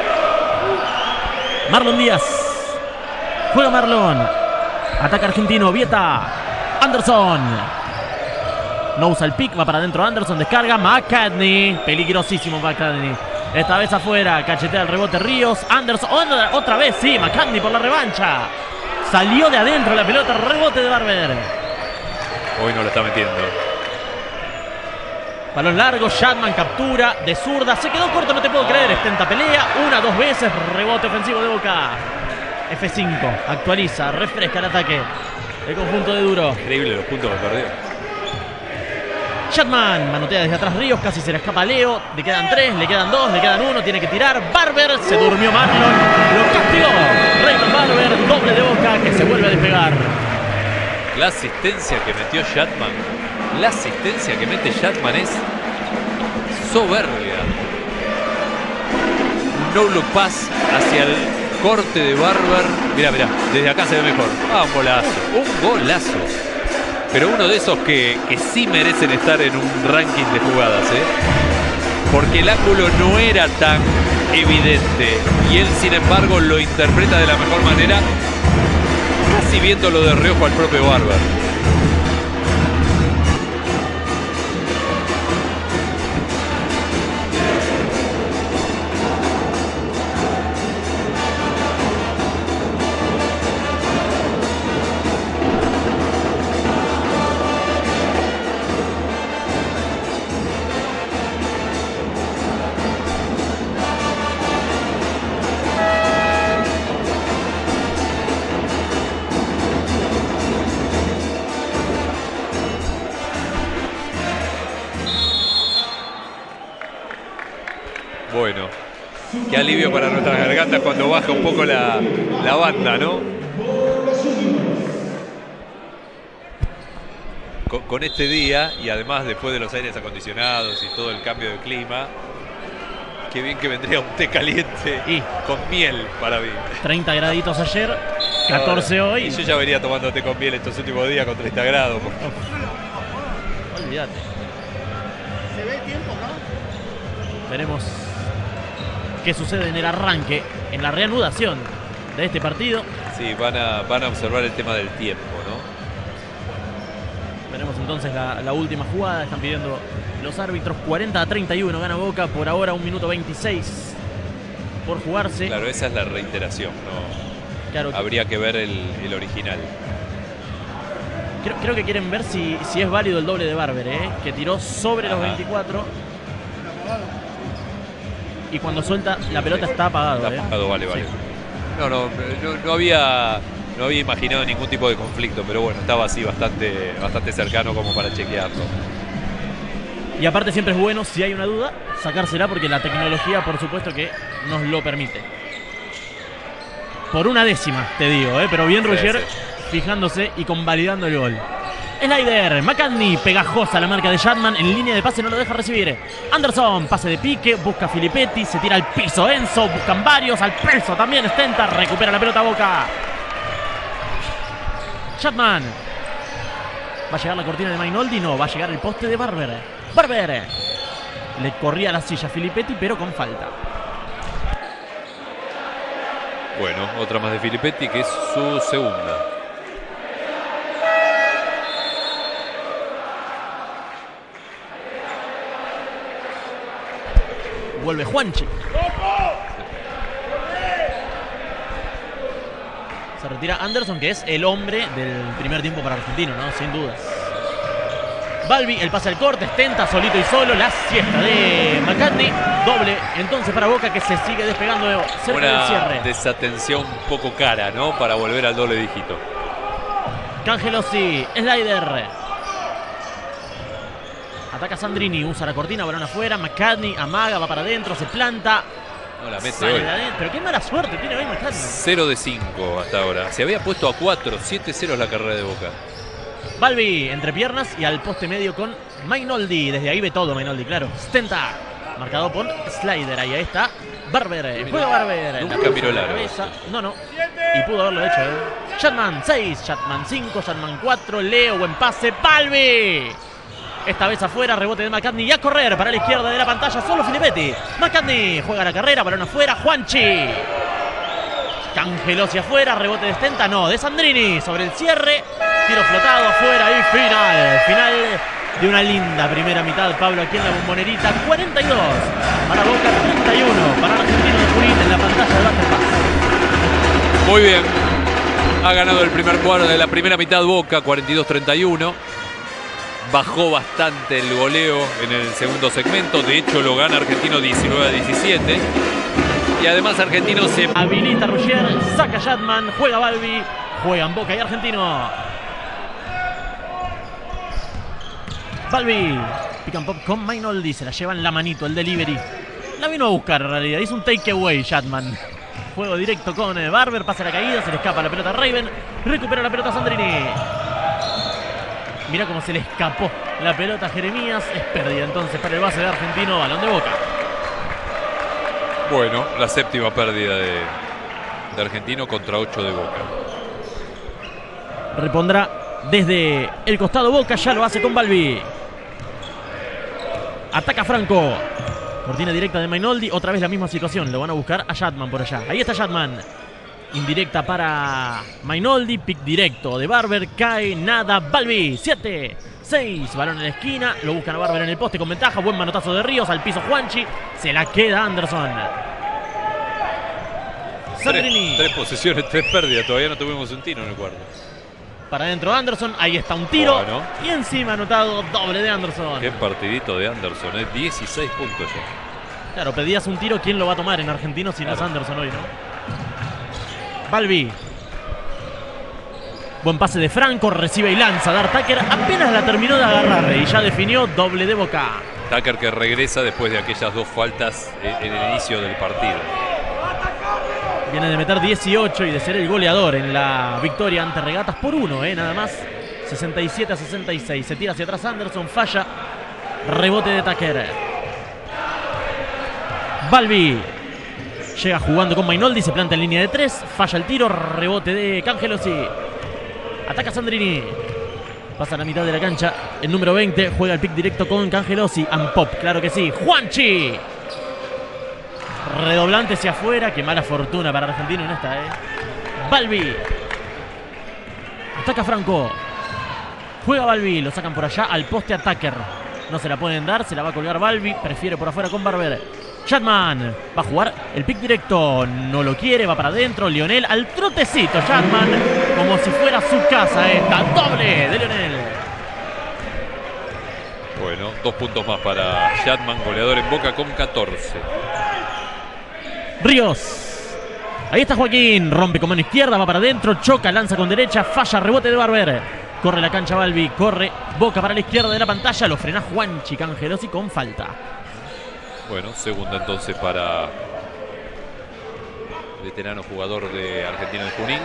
Marlon Díaz. Juega Marlon. Ataca Argentino. Vieta. Anderson. No usa el pick, va para adentro Anderson, descarga McCartney, peligrosísimo McCartney. Esta vez afuera, cachetea el rebote Ríos, Anderson, otra vez, sí, McCartney por la revancha. Salió de adentro la pelota, rebote de Barber. Hoy no lo está metiendo. Balón largo, Shatman captura de zurda, se quedó corto, no te puedo creer. Stenta pelea, 2 veces, rebote ofensivo de Boca. F5, actualiza, refresca el ataque. el conjunto de Duro. Increíble los puntos que perdió. Shatman manotea desde atrás Ríos, casi se le escapa a Leo. Le quedan 3, le quedan 2, le quedan 1, tiene que tirar. Barber, se durmió Marlon, lo castigó. Raymond Barber, doble de Boca que se vuelve a despegar. La asistencia que metió Shatman. La asistencia que mete Shatman es soberbia. No look pass hacia el corte de Barber. Mirá, desde acá se ve mejor. Ah, un golazo. Un golazo. Pero uno de esos que sí merecen estar en un ranking de jugadas, ¿eh? Porque el ángulo no era tan evidente. Y él, sin embargo, lo interpreta de la mejor manera. Casi viéndolo de reojo al propio Barber. Bueno, qué alivio para nuestras gargantas cuando baja un poco la banda, ¿no? Con este día, y además después de los aires acondicionados y todo el cambio de clima, qué bien que vendría un té caliente con miel para mí. 30 graditos ayer, 14 hoy. Y yo ya venía tomando té con miel estos últimos días con 30 grados. Olvídate. Se ve el tiempo, ¿no? Veremos qué sucede en el arranque, en la reanudación de este partido. Sí, van a observar el tema del tiempo, ¿no? Veremos entonces la última jugada. Están pidiendo los árbitros 40-31. Gana Boca por ahora, 1 minuto 26 por jugarse. Claro, esa es la reiteración, ¿no? Claro, habría que ver el original. Creo que quieren ver si es válido el doble de Barber, que tiró sobre los 24. Y cuando suelta la pelota está apagado. Está apagado, vale. Sí. No había imaginado ningún tipo de conflicto, pero bueno, estaba así bastante cercano como para chequearlo. Y aparte siempre es bueno, si hay una duda, sacársela porque la tecnología por supuesto que nos lo permite. Por una décima, te digo, pero bien Roger fijándose y convalidando el gol. Slider, McCartney, pegajosa la marca de Shatman, en línea de pase no lo deja recibir. Anderson, pase de pique, busca Filippetti, se tira al piso Enzo, buscan varios, al peso también Stenta, recupera la pelota Boca. Shatman. ¿Va a llegar la cortina de Mainoldi? No, va a llegar el poste de Barber. Barber. Le corría la silla a Filippetti, pero con falta. Bueno, otra más de Filippetti, que es su segunda. Vuelve Juanchi. Se retira Anderson, que es el hombre del primer tiempo para Argentino, ¿no? Sin dudas. Balbi, el pase al corte, Stenta solito y solo, la siesta de McCartney. Doble entonces para Boca, que se sigue despegando cerca del cierre. Una desatención un poco cara, ¿no? Para volver al doble dígito. Cangelosi, Slider. Ataca Sandrini, usa la cortina, balón afuera. McCartney amaga, va para adentro, se planta. No la mete sale hoy. de adentro. Pero qué mala suerte tiene hoy McCartney. 0 de 5 hasta ahora. Se había puesto a 4, 7-0 es la carrera de Boca. Balbi entre piernas y al poste medio con Mainoldi. Desde ahí ve todo Mainoldi, claro. Stenta, marcado por Slider. Ahí está Barber. Juega Barber. Nunca miró el aro. No. Y pudo haberlo hecho, Shatman 6, Shatman 5, Shatman 4. Leo, buen pase. Balbi. Esta vez afuera, rebote de McCartney y a correr para la izquierda de la pantalla, solo Filippetti. McCartney juega la carrera, balón afuera, Juanchi. Cangelosi afuera, rebote de Stenta, no, de Sandrini sobre el cierre. Tiro flotado afuera y final de una linda primera mitad, Pablo, aquí en la Bombonerita. 42 para Boca, 31 para el Argentino de Junín en la pantalla de Basket Pass. Muy bien, ha ganado el primer cuadro de la primera mitad Boca, 42-31. Bajó bastante el goleo en el segundo segmento. De hecho, lo gana Argentino 19-17. Y además Argentino se habilita a Roger, saca a Shatman, juega Balbi, juegan Boca y Argentino. Balbi. Pick and pop con Mainoldi. Se la llevan la manito, el delivery. La vino a buscar en realidad. Hizo un takeaway, Shatman. Juego directo con Barber. Pasa la caída. Se le escapa la pelota a Raven. Recupera la pelota a Sandrini. Mira cómo se le escapó la pelota a Jeremías. Es pérdida entonces para el base de Argentino. Balón de Boca. Bueno, la séptima pérdida de Argentino contra 8 de Boca. Repondrá desde el costado Boca. Ya lo hace con Balbi. Ataca Franco. Cortina directa de Mainoldi. Otra vez la misma situación. Lo van a buscar a Shatman por allá. Ahí está Shatman. Indirecta para Mainoldi. Pick directo de Barber. Cae nada. Balbi. 7, 6. Balón en la esquina. Lo buscan a Barber en el poste con ventaja. Buen manotazo de Ríos. Al piso Juanchi. Se la queda Anderson. Sandrini. 3 posesiones, 3 pérdidas. Todavía no tuvimos un tiro en el cuarto. Para adentro Anderson. Ahí está un tiro. Bueno. Y encima anotado doble de Anderson. Qué partidito de Anderson. 16 puntos ya. Claro, pedías un tiro. ¿Quién lo va a tomar en Argentino si no es Anderson hoy, no? Balbi. Buen pase de Franco. Recibe y lanza. Dar Tucker apenas la terminó de agarrar. Y ya definió doble de Boca. Tucker que regresa después de aquellas 2 faltas en el inicio del partido. Viene de meter 18 y de ser el goleador en la victoria ante Regatas por 1, nada más. 67-66. Se tira hacia atrás Anderson. Falla. Rebote de Tucker. Balbi. Llega jugando con Mainoldi. Se planta en línea de 3. Falla el tiro. Rebote de Cangelosi. Ataca Sandrini. Pasa a la mitad de la cancha. El número 20 juega el pick directo con Cangelosi. Ampop, claro que sí. Juanchi. Redoblante hacia afuera. Qué mala fortuna para Argentino en esta, Balbi. Ataca Franco. Juega Balbi. Lo sacan por allá al poste a Tucker. No se la pueden dar. Se la va a colgar Balbi. Prefiere por afuera con Barber. Shatman va a jugar el pick directo. No lo quiere. Va para adentro. Lionel al trotecito. Shatman como si fuera su casa esta. Doble de Lionel. Bueno, 2 puntos más para Shatman. Goleador en Boca con 14. Ríos. Ahí está Joaquín. Rompe con mano izquierda. Va para adentro. Choca. Lanza con derecha. Falla. Rebote de Barber. Corre la cancha Balbi. Corre Boca para la izquierda de la pantalla. Lo frena Juanchi Cangelosi con falta. Bueno, segunda entonces para el veterano jugador de Argentina de Junín.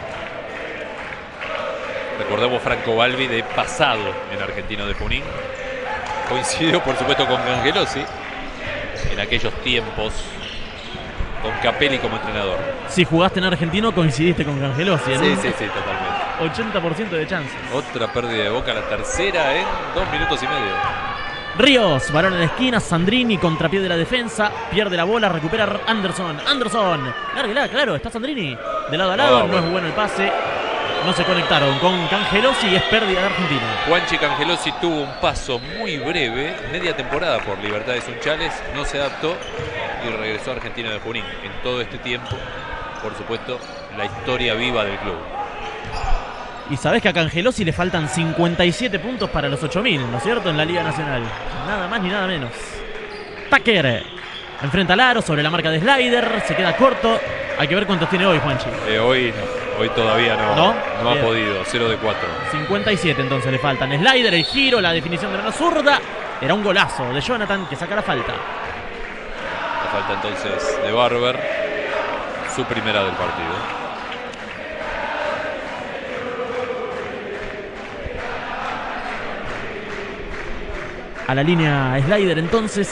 Recordemos Franco Balbi de pasado en Argentino de Junín. Coincidió por supuesto con Cangelosi en aquellos tiempos con Capelli como entrenador. Si jugaste en Argentino coincidiste con Cangelosi. Sí, totalmente. 80% de chances. Otra pérdida de Boca, la tercera en 2 minutos y medio. Ríos, balón en la esquina, Sandrini, contrapié de la defensa, pierde la bola, recupera Anderson. Lárguela, claro, está Sandrini de lado a lado, no es bueno el pase. No se conectaron con Cangelosi y es pérdida de Argentina. Juanchi Cangelosi tuvo un paso muy breve, media temporada por Libertad de Sunchales, no se adaptó y regresó a Argentina de Junín. En todo este tiempo, por supuesto, la historia viva del club. Y sabés que a Cangelosi le faltan 57 puntos para los 8000, ¿no es cierto? En la Liga Nacional. Nada más ni nada menos. Tucker enfrenta al aro sobre la marca de Slider. Se queda corto. Hay que ver cuántos tiene hoy, Juanchi. Hoy todavía no ha podido. 0 de 4. 57 entonces le faltan. Slider, el giro, la definición de la zurda. Era un golazo de Jonathan que saca la falta. La falta entonces de Barber. Su primera del partido. A la línea Slider entonces.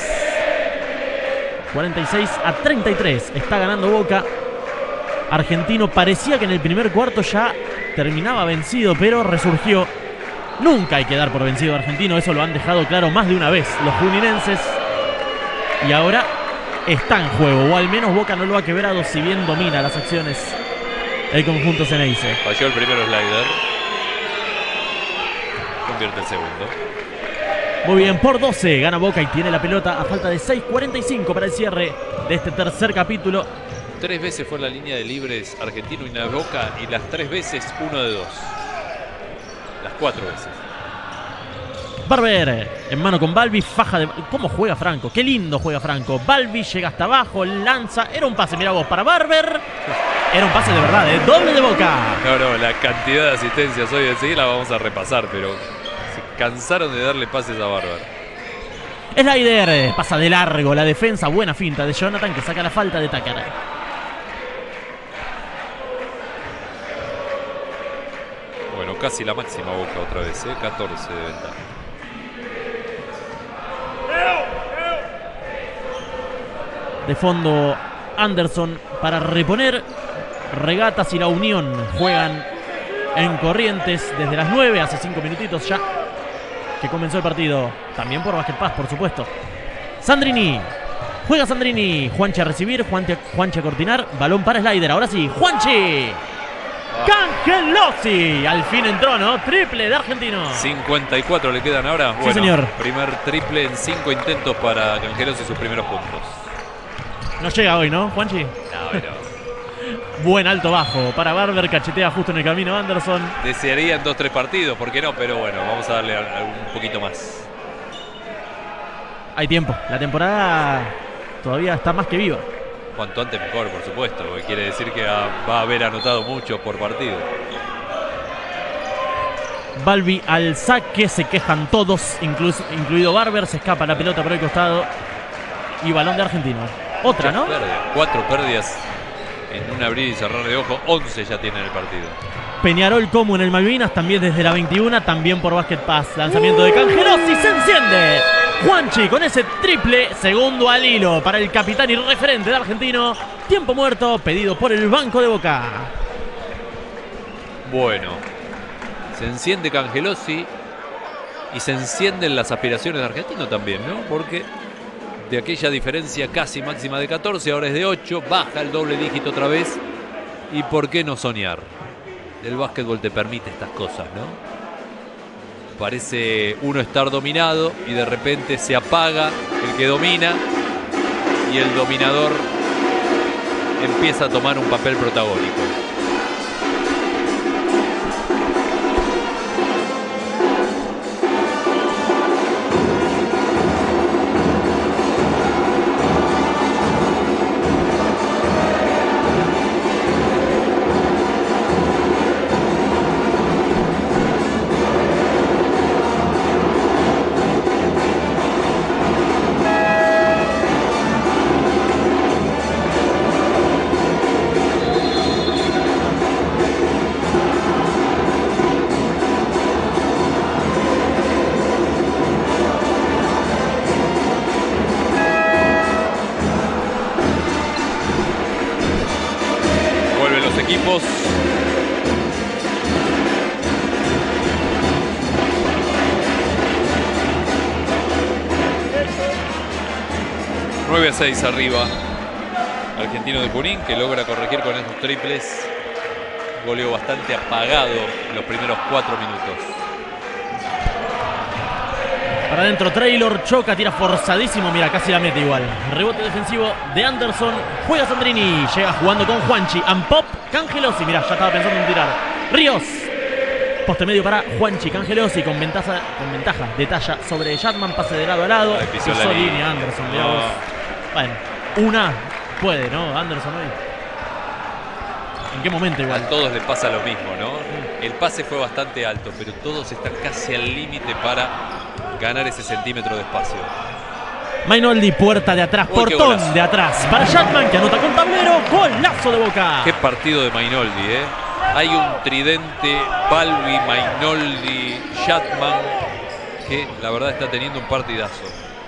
46-33. Está ganando Boca. Argentino parecía que en el primer cuarto ya terminaba vencido, pero resurgió. Nunca hay que dar por vencido a Argentino. Eso lo han dejado claro más de una vez los juninenses. Y ahora está en juego. O al menos Boca no lo ha quebrado, si bien domina las acciones el conjunto Ceneice. Falló el primero Slider. Convierte el segundo. Muy bien, por 12 gana Boca y tiene la pelota a falta de 6:45 para el cierre de este tercer capítulo. 3 veces fue la línea de libres Argentino y una de Boca y las 3 veces 1 de 2. Las 4 veces. Barber en mano con Balbi, faja de... ¿Cómo juega Franco? Qué lindo juega Franco. Balbi llega hasta abajo, lanza. Era un pase, mirá vos, para Barber. Era un pase de verdad, doble de Boca. No, la cantidad de asistencias hoy en sí la vamos a repasar, pero cansaron de darle pases a Barber. Slider pasa de largo la defensa. Buena finta de Jonathan que saca la falta de Tucker. Bueno, casi la máxima Boca otra vez, 14 de ventaja. De fondo Anderson para reponer. Regatas y La Unión juegan en Corrientes desde las 9, hace 5 minutitos ya que comenzó el partido. También por Basket Pass, por supuesto. Sandrini. Juega Sandrini. Juanchi a recibir. Juanchi a cortinar. Balón para Slider. Ahora sí. Juanchi. Cangelosi. Al fin entró, ¿no? Triple de Argentino. 54 le quedan ahora. Sí, bueno, señor. Primer triple en 5 intentos para Cangelosi y sus primeros puntos. No llega hoy, ¿no, Juanchi? No, pero Buen alto bajo para Barber. Cachetea justo en el camino Anderson. desearían 2-3 partidos, ¿por qué no? Pero bueno, vamos a darle un poquito más. Hay tiempo. La temporada todavía está más que viva. Cuanto antes mejor, por supuesto, porque quiere decir que va a haber anotado mucho por partido. Balbi al saque, se quejan todos, incluido Barber. Se escapa la pelota por el costado. Y balón de Argentino. Otra, ¿no? 4 pérdidas en un abrir y cerrar de ojo. 11 ya tiene en el partido. Peñarol como en el Malvinas, también desde la 21, también por Basket Pass. Lanzamiento de Cangelosi, se enciende. Juanchi con ese triple, segundo al hilo para el capitán y referente de Argentino. Tiempo muerto, pedido por el banco de Boca. Bueno, se enciende Cangelosi y se encienden las aspiraciones de Argentino también, ¿no? Porque de aquella diferencia casi máxima de 14, ahora es de 8, baja el doble dígito otra vez. ¿Y por qué no soñar? El básquetbol te permite estas cosas, ¿no? Parece uno estar dominado y de repente se apaga el que domina y el dominador empieza a tomar un papel protagónico. Equipos. Nueve a 6 arriba. Argentino de Junín que logra corregir con esos triples. Goleo bastante apagado en los primeros 4 minutos. Para adentro Traylor, choca, tira forzadísimo, mira, casi la mete igual. Rebote defensivo de Anderson, juega Sandrini, llega jugando con Juanchi, Ampop, Cangelosi, mira, ya estaba pensando en tirar. Ríos, poste medio para Juanchi, Cangelosi con ventaja de talla sobre Shatman, pase de lado a lado. Pisó la línea. Anderson, mirá vos. Bueno, una puede, ¿no? Anderson hoy. ¿En qué momento igual? A todos les pasa lo mismo, ¿no? El pase fue bastante alto, pero todos están casi al límite para ganar ese centímetro de espacio. Mainoldi, puerta de atrás, portón de atrás para Shatman que anota con tablero, golazo de Boca. Qué partido de Mainoldi, ¿eh? Hay un tridente, Balbi, Mainoldi, Shatman, que la verdad está teniendo un partidazo.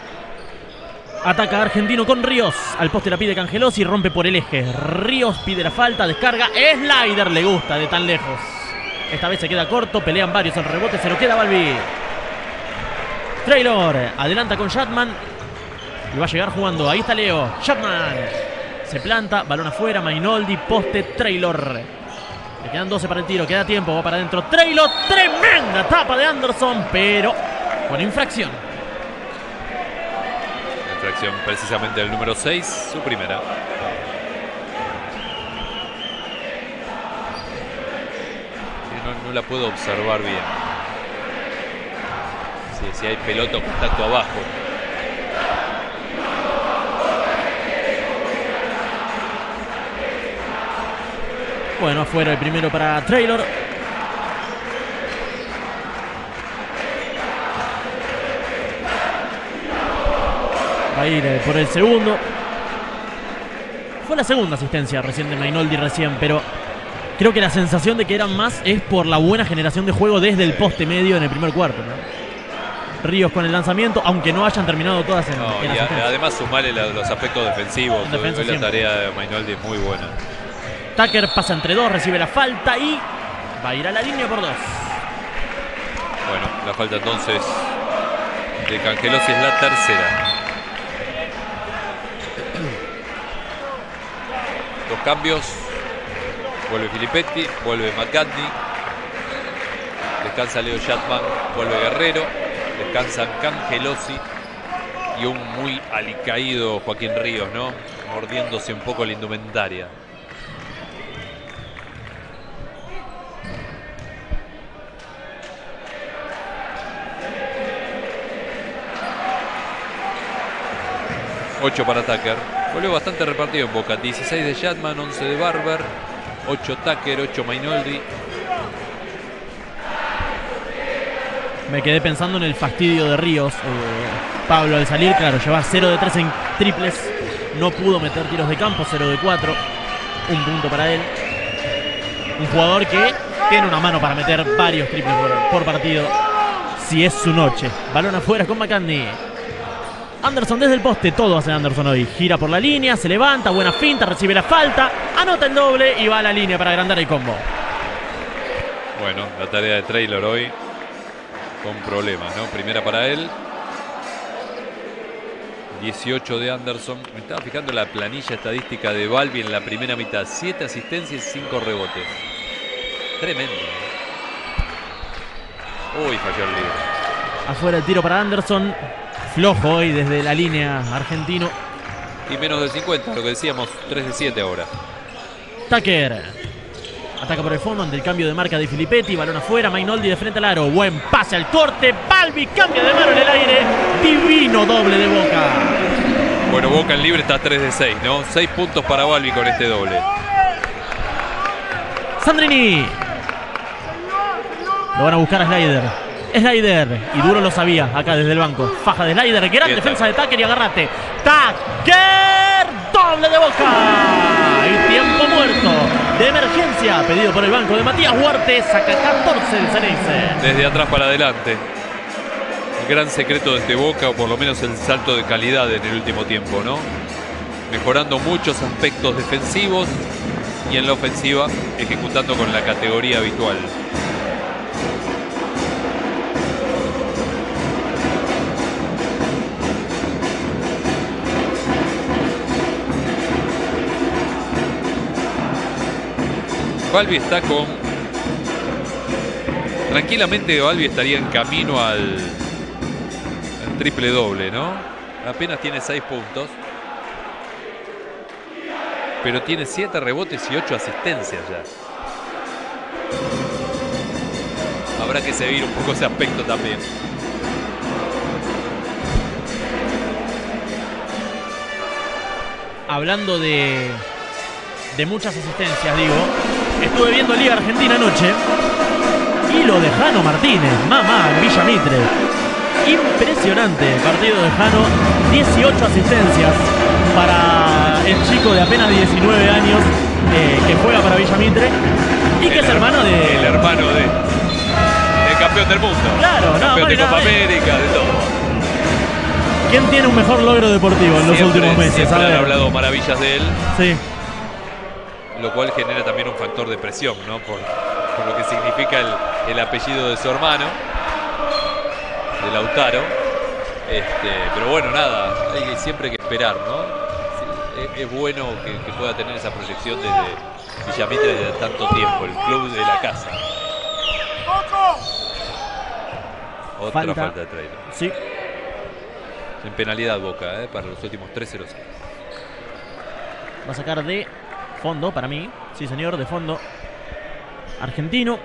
Ataca Argentino con Ríos. Al poste la pide Cangelosi y rompe por el eje. Ríos pide la falta, descarga. Slider le gusta de tan lejos. Esta vez se queda corto, pelean varios el rebote, se lo queda Balbi. Traylor adelanta con Shatman y va a llegar jugando. Ahí está Leo. Shatman se planta, balón afuera. Mainoldi, poste, Traylor. Le quedan 12 para el tiro, queda tiempo, va para adentro. Traylor, tremenda tapa de Anderson, pero con infracción. Infracción precisamente del número 6, su primera. No la puedo observar bien. Si hay pelota o contacto abajo. Bueno, afuera el primero para Traylor. Va a ir por el segundo. Fue la segunda asistencia recién de Mainoldi pero creo que la sensación de que eran más es por la buena generación de juego desde el poste medio en el primer cuarto, ¿no? Ríos con el lanzamiento, aunque no hayan terminado todas en asistencia. Además sumarle los aspectos defensivos. Defensa La tarea de Mainoldi es muy buena. Tucker pasa entre dos, recibe la falta y va a ir a la línea por 2. Bueno, la falta entonces de Cangelosi es la tercera. Dos cambios. Vuelve Filippetti, vuelve McCartney. Descansa Leo Chapman, vuelve Guerrero. Descansan Cangelosi y un muy alicaído Joaquín Ríos, ¿no? Mordiéndose un poco la indumentaria. Ocho para Tucker. Volvió bastante repartido en Boca. 16 de Chapman, 11 de Barber, 8 Tucker, 8 Mainoldi. Me quedé pensando en el fastidio de Ríos. Pablo al salir, claro, lleva 0 de 3 en triples. No pudo meter tiros de campo, 0 de 4. Un punto para él. Un jugador que tiene una mano para meter varios triples por partido. Si es su noche. Balón afuera con McCartney. Anderson desde el poste, todo hace Anderson hoy. Gira por la línea, se levanta, buena finta, recibe la falta, anota el doble y va a la línea para agrandar el combo. Bueno, la tarea de Traylor hoy con problemas, ¿no? Primera para él. 18 de Anderson. Me estaba fijando en la planilla estadística de Balbi en la primera mitad. 7 asistencias y 5 rebotes. Tremendo. Uy, falló el libre. Afuera el tiro para Anderson. Flojo hoy desde la línea argentino. Y menos de 50, lo que decíamos, 3 de 7 ahora. Tucker ataca por el fondo ante el cambio de marca de Filippetti. Balón afuera, Mainoldi de frente al aro. Buen pase al corte. Balbi cambia de mano en el aire. Divino doble de Boca. Bueno, Boca en libre está 3 de 6, ¿no? 6 puntos para Balbi con este doble. Sandrini. Lo van a buscar a Slider. Slider, y Duro lo sabía acá desde el banco. Faja de Slider, gran defensa de Tucker y agarrate. Tucker, doble de Boca. Y tiempo muerto de emergencia pedido por el banco de Matías Huarte. Saca 14 el Ceneice. Desde atrás para adelante. El gran secreto de este Boca, o por lo menos el salto de calidad en el último tiempo, ¿no? Mejorando muchos aspectos defensivos y en la ofensiva ejecutando con la categoría habitual. Balbi está con... Tranquilamente Balbi estaría en camino al triple doble, ¿no? Apenas tiene 6 puntos. Pero tiene 7 rebotes y 8 asistencias ya. Habrá que seguir un poco ese aspecto también. Hablando de muchas asistencias, digo, estuve viendo Liga Argentina anoche y lo de Jano Martínez, mamá, en Villa Mitre. Impresionante el partido de Jano, 18 asistencias para el chico de apenas 19 años que juega para Villa Mitre y que es hermano de... El hermano del campeón del mundo. Claro, no, campeón de Copa América, de todo. ¿Quién tiene un mejor logro deportivo en los últimos meses? Siempre han hablado maravillas de él. Sí. Lo cual genera también un factor de presión, ¿no? Por lo que significa el apellido de su hermano, de Lautaro. Pero bueno, nada, hay siempre que esperar, ¿no? Es bueno que pueda tener esa proyección desde Villa Mitre desde tanto tiempo, el club de la casa. Otra falta de Traylor. Sí. En penalidad Boca, para los últimos 3-0. Va a sacar de fondo para mí. Sí, señor, de fondo. Argentino.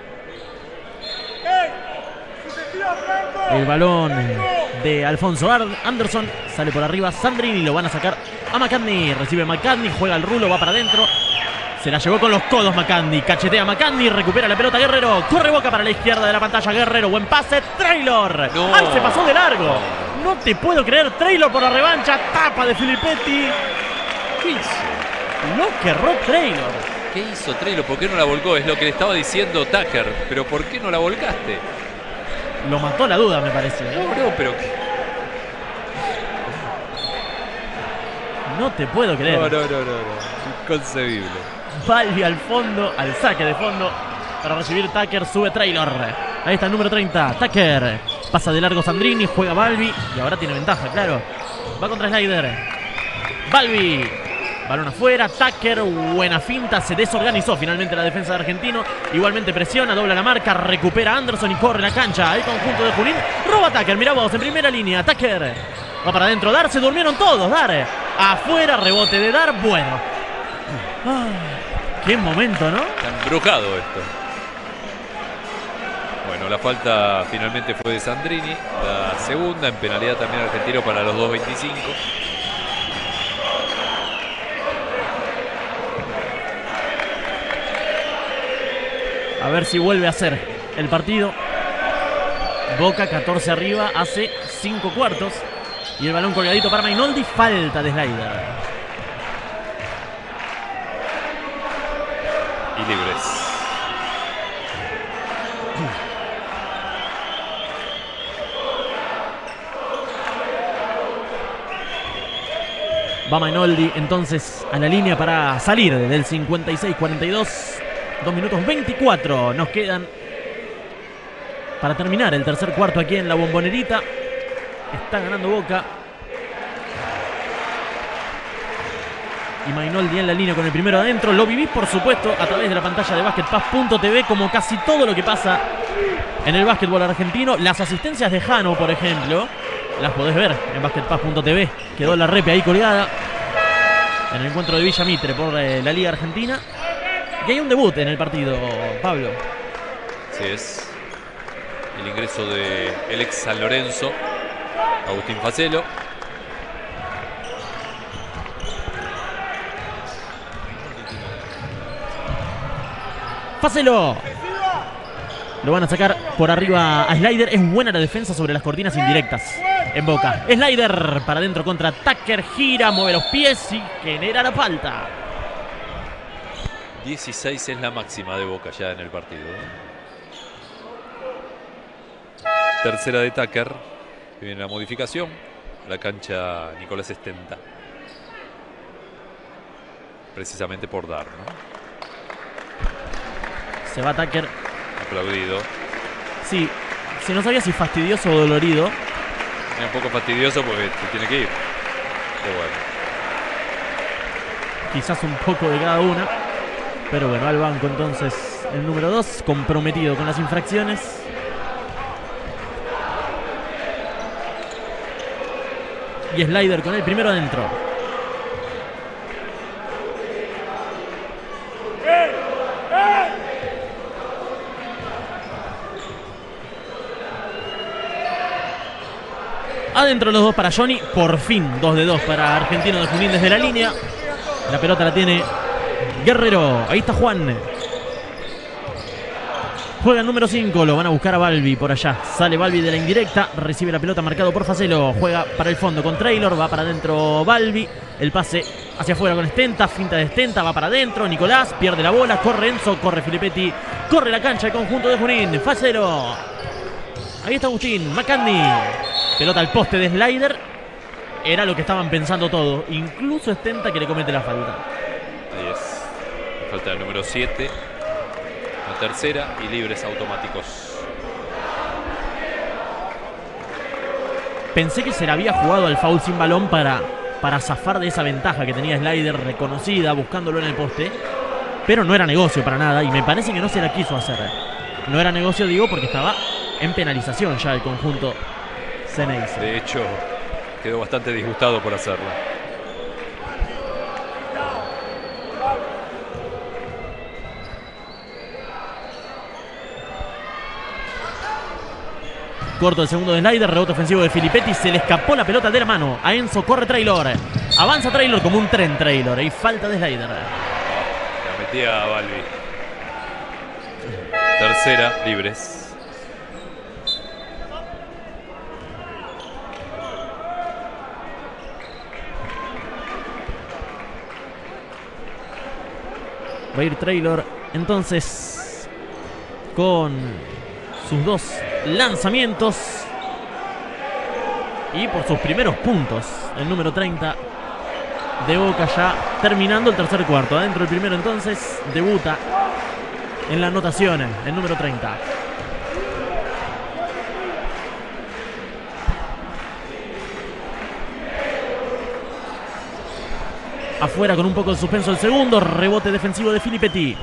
El balón de Alfonso Anderson. Sale por arriba Sandrini. Lo van a sacar a McCartney. Recibe McCartney. Juega el rulo. Va para adentro. Se la llevó con los codos McCartney. Cachetea McCartney. Recupera la pelota Guerrero. Corre Boca para la izquierda de la pantalla. Guerrero. Buen pase. Traylor. No. ¡Ay, se pasó de largo! No te puedo creer. Traylor por la revancha. Tapa de Filippetti. ¿Qué hizo? Lo que erró Traylor. ¿Qué hizo Traylor? ¿Por qué no la volcó? Es lo que le estaba diciendo Tucker. ¿Pero por qué no la volcaste? Lo mató la duda, me parece. No, pero... No te puedo creer. No. Inconcebible. Balbi al fondo, al saque de fondo. Para recibir Tucker, sube Traylor. Ahí está el número 30, Tucker. Pasa de largo Sandrini, juega Balbi. Y ahora tiene ventaja, claro. Va contra Slider. Balbi. Balón afuera, Tucker, buena finta. Se desorganizó finalmente la defensa de Argentino. Igualmente presiona, dobla la marca. Recupera Anderson y corre la cancha. El conjunto de Junín. Roba Tucker, mirá vos, en primera línea. Tucker. Va para adentro, Dar, se durmieron todos. Dar. Afuera, rebote de Dar. Bueno. Qué momento, ¿no? Está embrujado esto. Bueno, la falta finalmente fue de Sandrini. La segunda en penalidad también Argentino para los 2.25. A ver si vuelve a ser el partido. Boca 14 arriba hace 5 cuartos. Y el balón colgadito para Mainoldi. Falta de Slider. Y libres. Va Mainoldi entonces a la línea para salir del 56-42. 2 minutos 24 nos quedan para terminar el tercer cuarto aquí en la Bombonerita. Está ganando Boca. Y Mainoldi en la línea con el primero adentro. Lo vivís, por supuesto, a través de la pantalla de basketpass.tv, como casi todo lo que pasa en el básquetbol argentino. Las asistencias de Jano, por ejemplo, las podés ver en basketpass.tv. Quedó la repe ahí colgada en el encuentro de Villa Mitre por la Liga Argentina. Y hay un debut en el partido, Pablo. Sí, es el ingreso de el ex San Lorenzo, Agustín Facelo. Facelo. Lo van a sacar por arriba a Slider. Es buena la defensa sobre las cortinas indirectas en Boca. Slider para adentro contra Tucker. Gira, mueve los pies y genera la falta. 16 es la máxima de Boca ya en el partido. Tercera de Tucker. Viene la modificación. La cancha Nicolás Estenta. Precisamente por Dar, ¿no? Se va Tucker. Aplaudido. Sí, si no sabía si fastidioso o dolorido. Es un poco fastidioso porque se tiene que ir. Pero bueno. Quizás un poco de cada una. Pero bueno, al banco entonces el número 2, comprometido con las infracciones. Y Slider con el primero adentro. Adentro los dos para Johnny. Por fin 2 de 2 para Argentino de Junín desde la línea. La pelota la tiene Guerrero. Ahí está Juan. Juega el número 5. Lo van a buscar a Balbi por allá. Sale Balbi de la indirecta. Recibe la pelota marcado por Facelo. Juega para el fondo con Traylor. Va para adentro Balbi. El pase hacia afuera con Estenta. Finta de Estenta. Va para adentro. Nicolás pierde la bola. Corre Enzo. Corre Filippetti. Corre la cancha el conjunto de Junín. Facelo. Ahí está Agustín. Macandi. Pelota al poste de Slider. Era lo que estaban pensando todos. Incluso Estenta, que le comete la falta. Ahí es. Falta el número 7. La tercera y libres automáticos. Pensé que se le había jugado al foul sin balón para zafar de esa ventaja que tenía Slider, reconocida, buscándolo en el poste. Pero no era negocio para nada y me parece que no se la quiso hacer. No era negocio, digo, porque estaba en penalización ya el conjunto Ceneice. De hecho, quedó bastante disgustado por hacerla. Corto el segundo de Slider, rebote ofensivo de Filippetti. Se le escapó la pelota de la mano a Enzo. Corre Traylor. Avanza Traylor como un tren Traylor. Y falta de Slider. La metía a Balbi. Tercera, libres. Va a ir Traylor entonces con sus 2 lanzamientos y por sus primeros puntos. El número 30 de Boca ya terminando el tercer cuarto. Adentro el primero entonces debuta en la anotación el número 30. Afuera con un poco de suspenso el segundo. Rebote defensivo de Filippetti.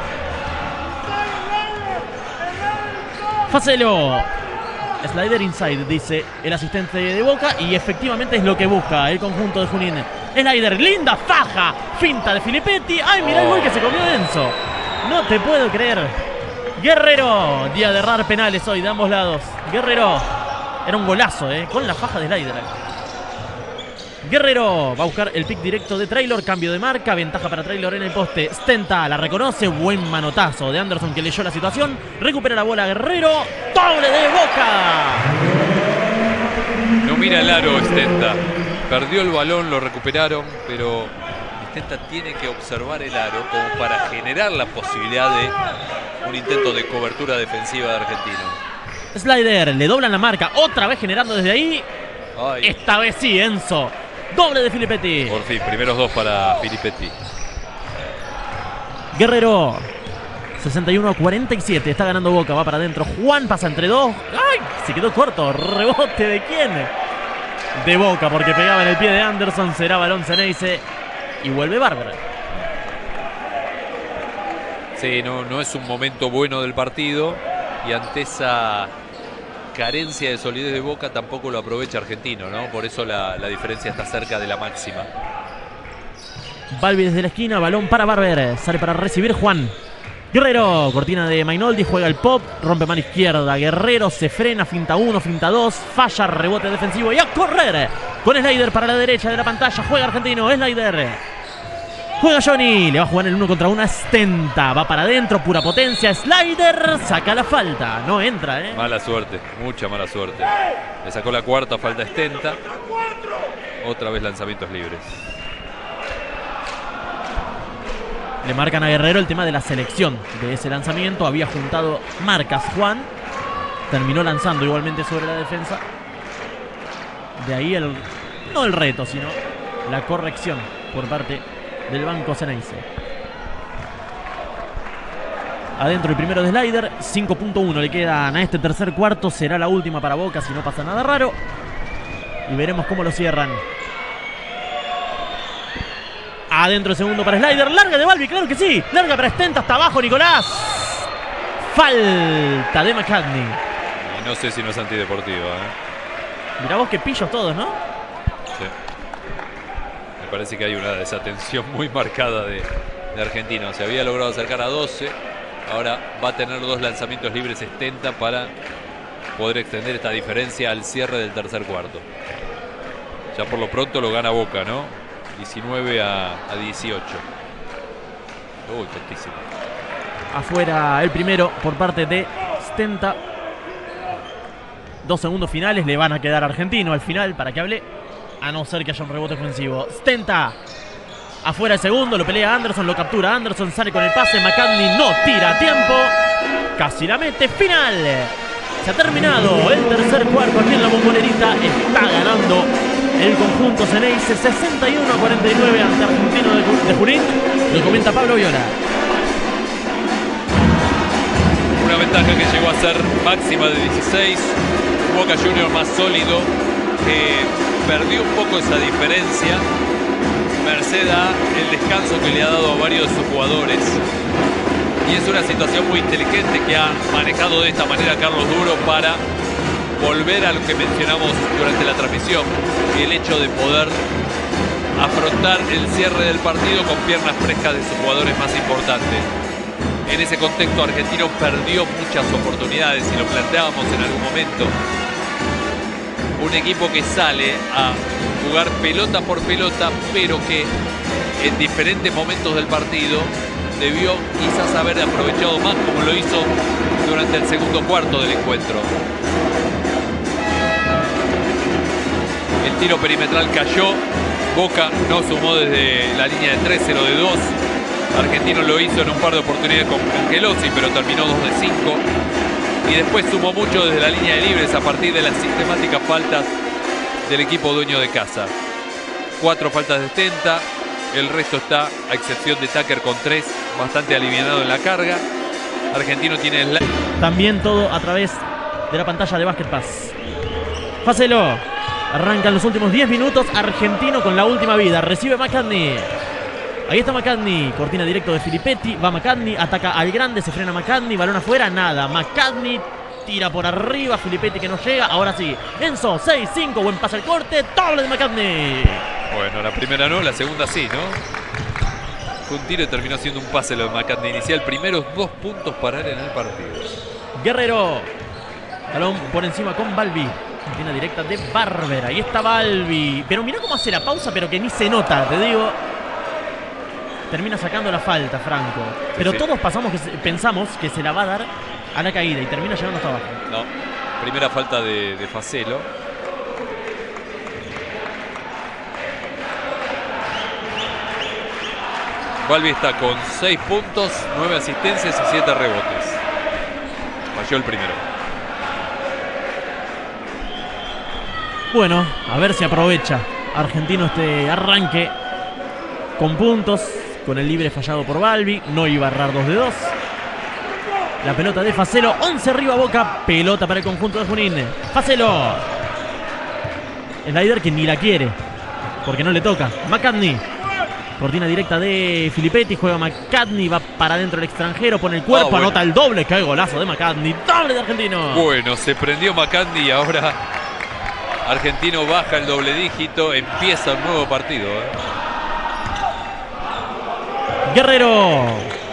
Facelo. Slider inside, dice el asistente de Boca. Y efectivamente es lo que busca el conjunto de Junín. Slider, linda faja. Finta de Filippetti. Ay, mirá el gol que se comió Denso. No te puedo creer. Guerrero. Día de errar penales hoy de ambos lados. Guerrero. Era un golazo, con la faja de Slider. Guerrero va a buscar el pick directo de Traylor. Cambio de marca, ventaja para Traylor en el poste. Stenta la reconoce, buen manotazo de Anderson que leyó la situación. Recupera la bola Guerrero. Doble de Boca. No mira el aro Stenta. Perdió el balón, lo recuperaron, pero Stenta tiene que observar el aro como para generar la posibilidad de un intento de cobertura defensiva de Argentino. Slider, le doblan la marca, otra vez generando desde ahí. Ay. Esta vez sí, Enzo. Doble de Filippetti. Por fin, primeros 2 para Filippetti. Guerrero. 61-47. Está ganando Boca. Va para adentro. Juan pasa entre 2. ¡Ay! Se quedó corto. ¿Rebote de quién? De Boca, porque pegaba en el pie de Anderson. Será balón Ceneice. Y vuelve Bárbara. Sí, no es un momento bueno del partido. Y ante esa carencia de solidez de Boca tampoco lo aprovecha Argentino, ¿no? Por eso la diferencia está cerca de la máxima. Balbi desde la esquina, balón para Barber. Sale para recibir Juan. Guerrero, cortina de Mainoldi, juega el pop, rompe mano izquierda. Guerrero se frena, finta 1, finta 2, falla, rebote defensivo y a correr. Con Slider para la derecha de la pantalla, juega Argentino, Slider. Juega Johnny, le va a jugar el 1 contra 1 a Stenta. Va para adentro, pura potencia. Slider, saca la falta. No entra, Mala suerte, mucha mala suerte. Le sacó la cuarta falta a Stenta. Otra vez lanzamientos libres. Le marcan a Guerrero el tema de la selección de ese lanzamiento. Había juntado marcas Juan. Terminó lanzando igualmente sobre la defensa. De ahí no el reto, sino la corrección por parte del banco Ceneice. Adentro el primero de Slider. 5.1 le quedan a este tercer cuarto. Será la última para Boca si no pasa nada raro. Y veremos cómo lo cierran. Adentro el segundo para Slider. Larga de Balbi, claro que sí. Larga para Stenta, hasta abajo Nicolás. Falta de McCartney. Y no sé si no es antideportivo, Mirá vos que pillos todos, ¿no? Sí. Me parece que hay una desatención muy marcada de Argentino. Se había logrado acercar a 12. Ahora va a tener 2 lanzamientos libres Stenta para poder extender esta diferencia al cierre del tercer cuarto. Ya por lo pronto lo gana Boca, ¿no? 19 a 18. Uy, tontísimo. Afuera el primero por parte de Stenta. 2 segundos finales le van a quedar a Argentino al final para que hable. A no ser que haya un rebote ofensivo. Stenta. Afuera el segundo, lo pelea Anderson, lo captura Anderson, sale con el pase. McCartney no tira a tiempo. Casi la mete. Final. Se ha terminado el tercer cuarto aquí en la Bombonerita. Está ganando el conjunto Ceneice 61-49 ante Argentino de Junín. Lo comenta Pablo Viola. Una ventaja que llegó a ser máxima de 16. Boca Junior más sólido, que perdió un poco esa diferencia merced a el descanso que le ha dado a varios de sus jugadores. Y es una situación muy inteligente que ha manejado de esta manera Carlos Duro para volver a lo que mencionamos durante la transmisión, el hecho de poder afrontar el cierre del partido con piernas frescas de sus jugadores más importantes. En ese contexto Argentino perdió muchas oportunidades y lo planteábamos en algún momento. Un equipo que sale a jugar pelota por pelota, pero que en diferentes momentos del partido debió quizás haber aprovechado más, como lo hizo durante el segundo cuarto del encuentro. El tiro perimetral cayó. Boca no sumó desde la línea de 3, 0 de 2. Argentino lo hizo en un par de oportunidades con Angelosi, pero terminó 2 de 5. Y después sumó mucho desde la línea de libres a partir de las sistemáticas faltas del equipo dueño de casa. 4 faltas de Stenta, el resto está, a excepción de Tucker con 3, bastante alivianado en la carga. Argentino tiene el... También todo a través de la pantalla de Basket Pass. Facelo. Arrancan los últimos 10 minutos. Argentino con la última vida. Recibe McCartney. Ahí está McCartney. Cortina directo de Filippetti. Va McCartney. Ataca al grande. Se frena McCartney. Balón afuera. Nada. McCartney tira por arriba. Filippetti que no llega. Ahora sí. Enzo. 6-5. Buen pase al corte. Doble de McCartney. Bueno, la primera no. La segunda sí, ¿no? Fue un tiro y terminó siendo un pase lo de McCartney inicial. Primeros 2 puntos para él en el partido. Guerrero. Balón por encima con Balbi. Cortina directa de Barber. Ahí está Balbi. Pero mirá cómo hace la pausa, pero que ni se nota, te digo. Termina sacando la falta, Franco. Pero sí. todos pensamos que se la va a dar a la caída y termina llegando hasta abajo. No. Primera falta de Facelo. Balbi está con 6 puntos, 9 asistencias y 7 rebotes. Falló el primero. Bueno, a ver si aprovecha Argentino este arranque con puntos, con el libre fallado por Balbi. No iba a errar 2 de 2. La pelota de Facelo, 11 arriba Boca. Pelota para el conjunto de Junín. Facelo. Slider que ni la quiere, porque no le toca. McCartney. Cortina directa de Filippetti. Juega McCartney, va para adentro el extranjero. Pone el cuerpo, bueno. Anota el doble. Qué golazo de McCartney. Doble de Argentino. Bueno, se prendió McCartney y ahora Argentino baja el doble dígito. Empieza un nuevo partido. Guerrero.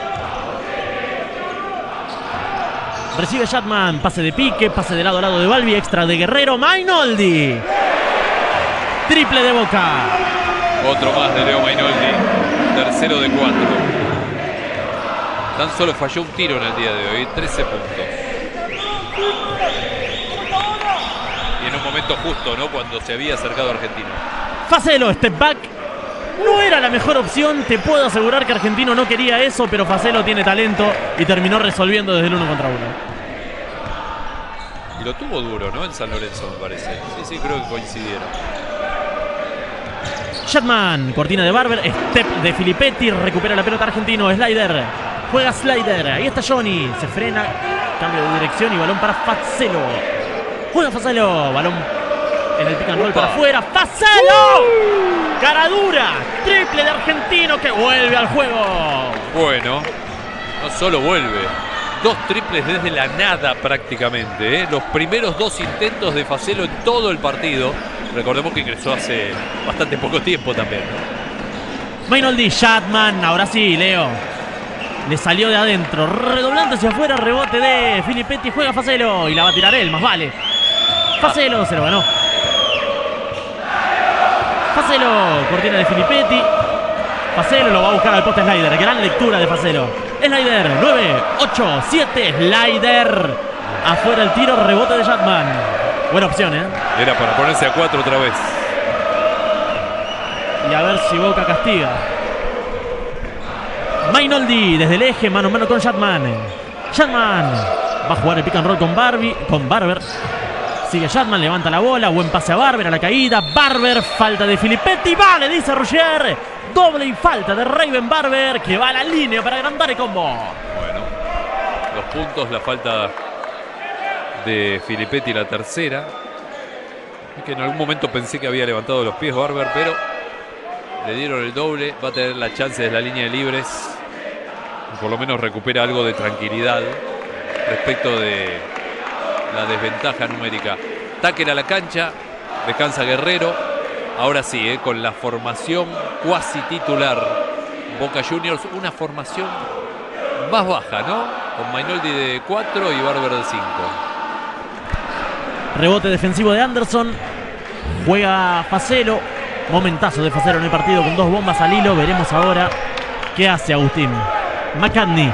Recibe Shatman. Pase de pique. Pase de lado a lado de Balbi. Extra de Guerrero. Mainoldi. Triple de Boca. Otro más de Leo Mainoldi. Tercero de 4. Tan solo falló un tiro en el día de hoy. 13 puntos. Y en un momento justo, ¿no? Cuando se había acercado Argentino. Facelo, step back. No era la mejor opción. Te puedo asegurar que Argentino no quería eso, pero Facelo tiene talento y terminó resolviendo desde el 1 contra 1. Y lo tuvo duro, ¿no? En San Lorenzo, me parece. Sí, creo que coincidieron. Shatman, cortina de Barber, step de Filippetti, recupera la pelota Argentino, slider, juega slider, ahí está Johnny, se frena, cambio de dirección y balón para Facelo. Juega Facelo, balón en el pick and roll para afuera, Facelo, cara dura, triple de Argentino que vuelve al juego. Bueno, no solo vuelve, 2 triples desde la nada prácticamente, ¿eh? Los primeros 2 intentos de Facelo en todo el partido. Recordemos que ingresó hace bastante poco tiempo también, ¿no? Mainoldi, Shatman, ahora sí, Leo. Le salió de adentro, redoblando hacia afuera, rebote de Filippetti, juega Facelo y la va a tirar él, más vale. Facelo se lo ganó. Facelo, cortina de Filippetti. Facelo lo va a buscar al poste slider, gran lectura de Facelo. Slider, 9, 8, 7, slider. Afuera el tiro, rebote de Shatman. Buena opción, ¿eh? Era para ponerse a 4 otra vez. Y a ver si Boca castiga. Mainoldi desde el eje, mano a mano con Shatman. Shatman va a jugar el pick and roll con Barber. Sigue Shatman, levanta la bola. Buen pase a Barber, a la caída. Barber, falta de Filippetti. Vale, dice Roger. Doble y falta de Raven Barber, que va a la línea para agrandar el combo. Bueno, los puntos, la falta de Filippetti, la tercera. Es que en algún momento pensé que había levantado los pies Barber, pero le dieron el doble. Va a tener la chance de la línea de libres. Por lo menos recupera algo de tranquilidad respecto de la desventaja numérica. Tucker a la cancha, descansa Guerrero. Ahora sí, con la formación cuasi titular Boca Juniors, una formación más baja, ¿no? Con Mainoldi de 4 y Barber de 5. Rebote defensivo de Anderson. Juega Facelo. Momentazo de Facelo en el partido con 2 bombas al hilo. Veremos ahora qué hace Agustín. McCartney.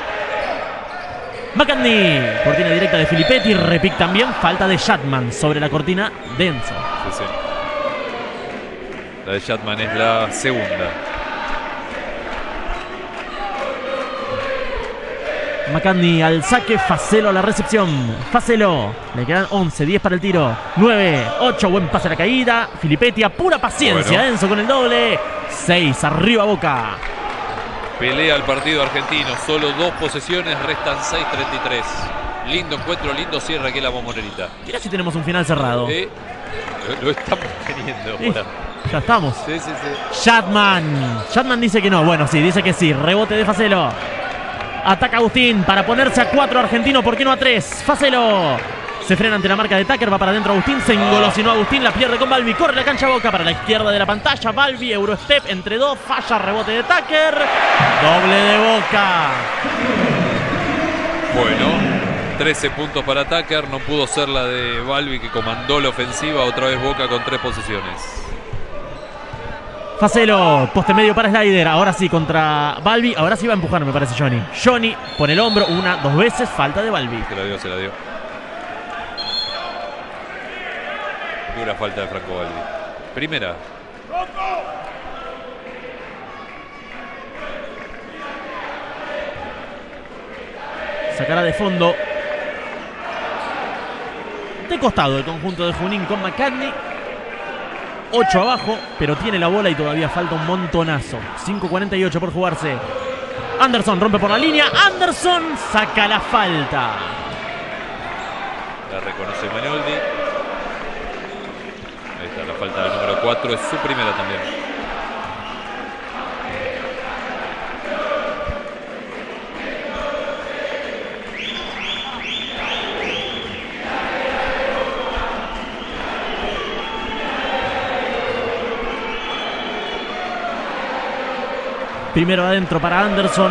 Cortina directa de Filippetti. Repic también. Falta de Shatman sobre la cortina de Enzo. Sí. La de Shatman es la segunda. McCartney al saque, Facelo a la recepción. Facelo, le quedan 11, 10 para el tiro. 9, 8, buen pase a la caída. Filippetti a pura paciencia, bueno. Enzo con el doble. 6, arriba Boca. Pelea el partido argentino, solo 2 posesiones, restan 6:33. Lindo encuentro, lindo cierre aquí en la Bombonerita. Mirá si tenemos un final cerrado. Lo estamos teniendo. Sí, ya estamos. Sí. Shatman dice que no. Bueno, sí, dice que sí. Rebote de Facelo. Ataca Agustín para ponerse a 4 argentino. ¿Por qué no a 3? Facelo. Se frena ante la marca de Tucker. Va para adentro Agustín. Se engolosinó Agustín. La pierde con Balbi. Corre la cancha Boca para la izquierda de la pantalla. Balbi, Eurostep entre 2. Falla. Rebote de Tucker. Doble de Boca. Bueno. 13 puntos para Tucker, no pudo ser la de Balbi que comandó la ofensiva, otra vez Boca con 3 posesiones. Facelo, poste medio para Slider, ahora sí contra Balbi, ahora sí va a empujar me parece Johnny. Johnny por el hombro, 1, 2 veces, falta de Balbi. Se la dio. Dura falta de Franco Balbi. Primera. Sacará de fondo. De costado el conjunto de Junín con McCartney. 8 abajo, pero tiene la bola y todavía falta un montonazo. 5:48 por jugarse. Anderson rompe por la línea. Anderson saca la falta. La reconoce Mainoldi. Ahí está la falta del número 4. Es su primera también. Primero adentro para Anderson.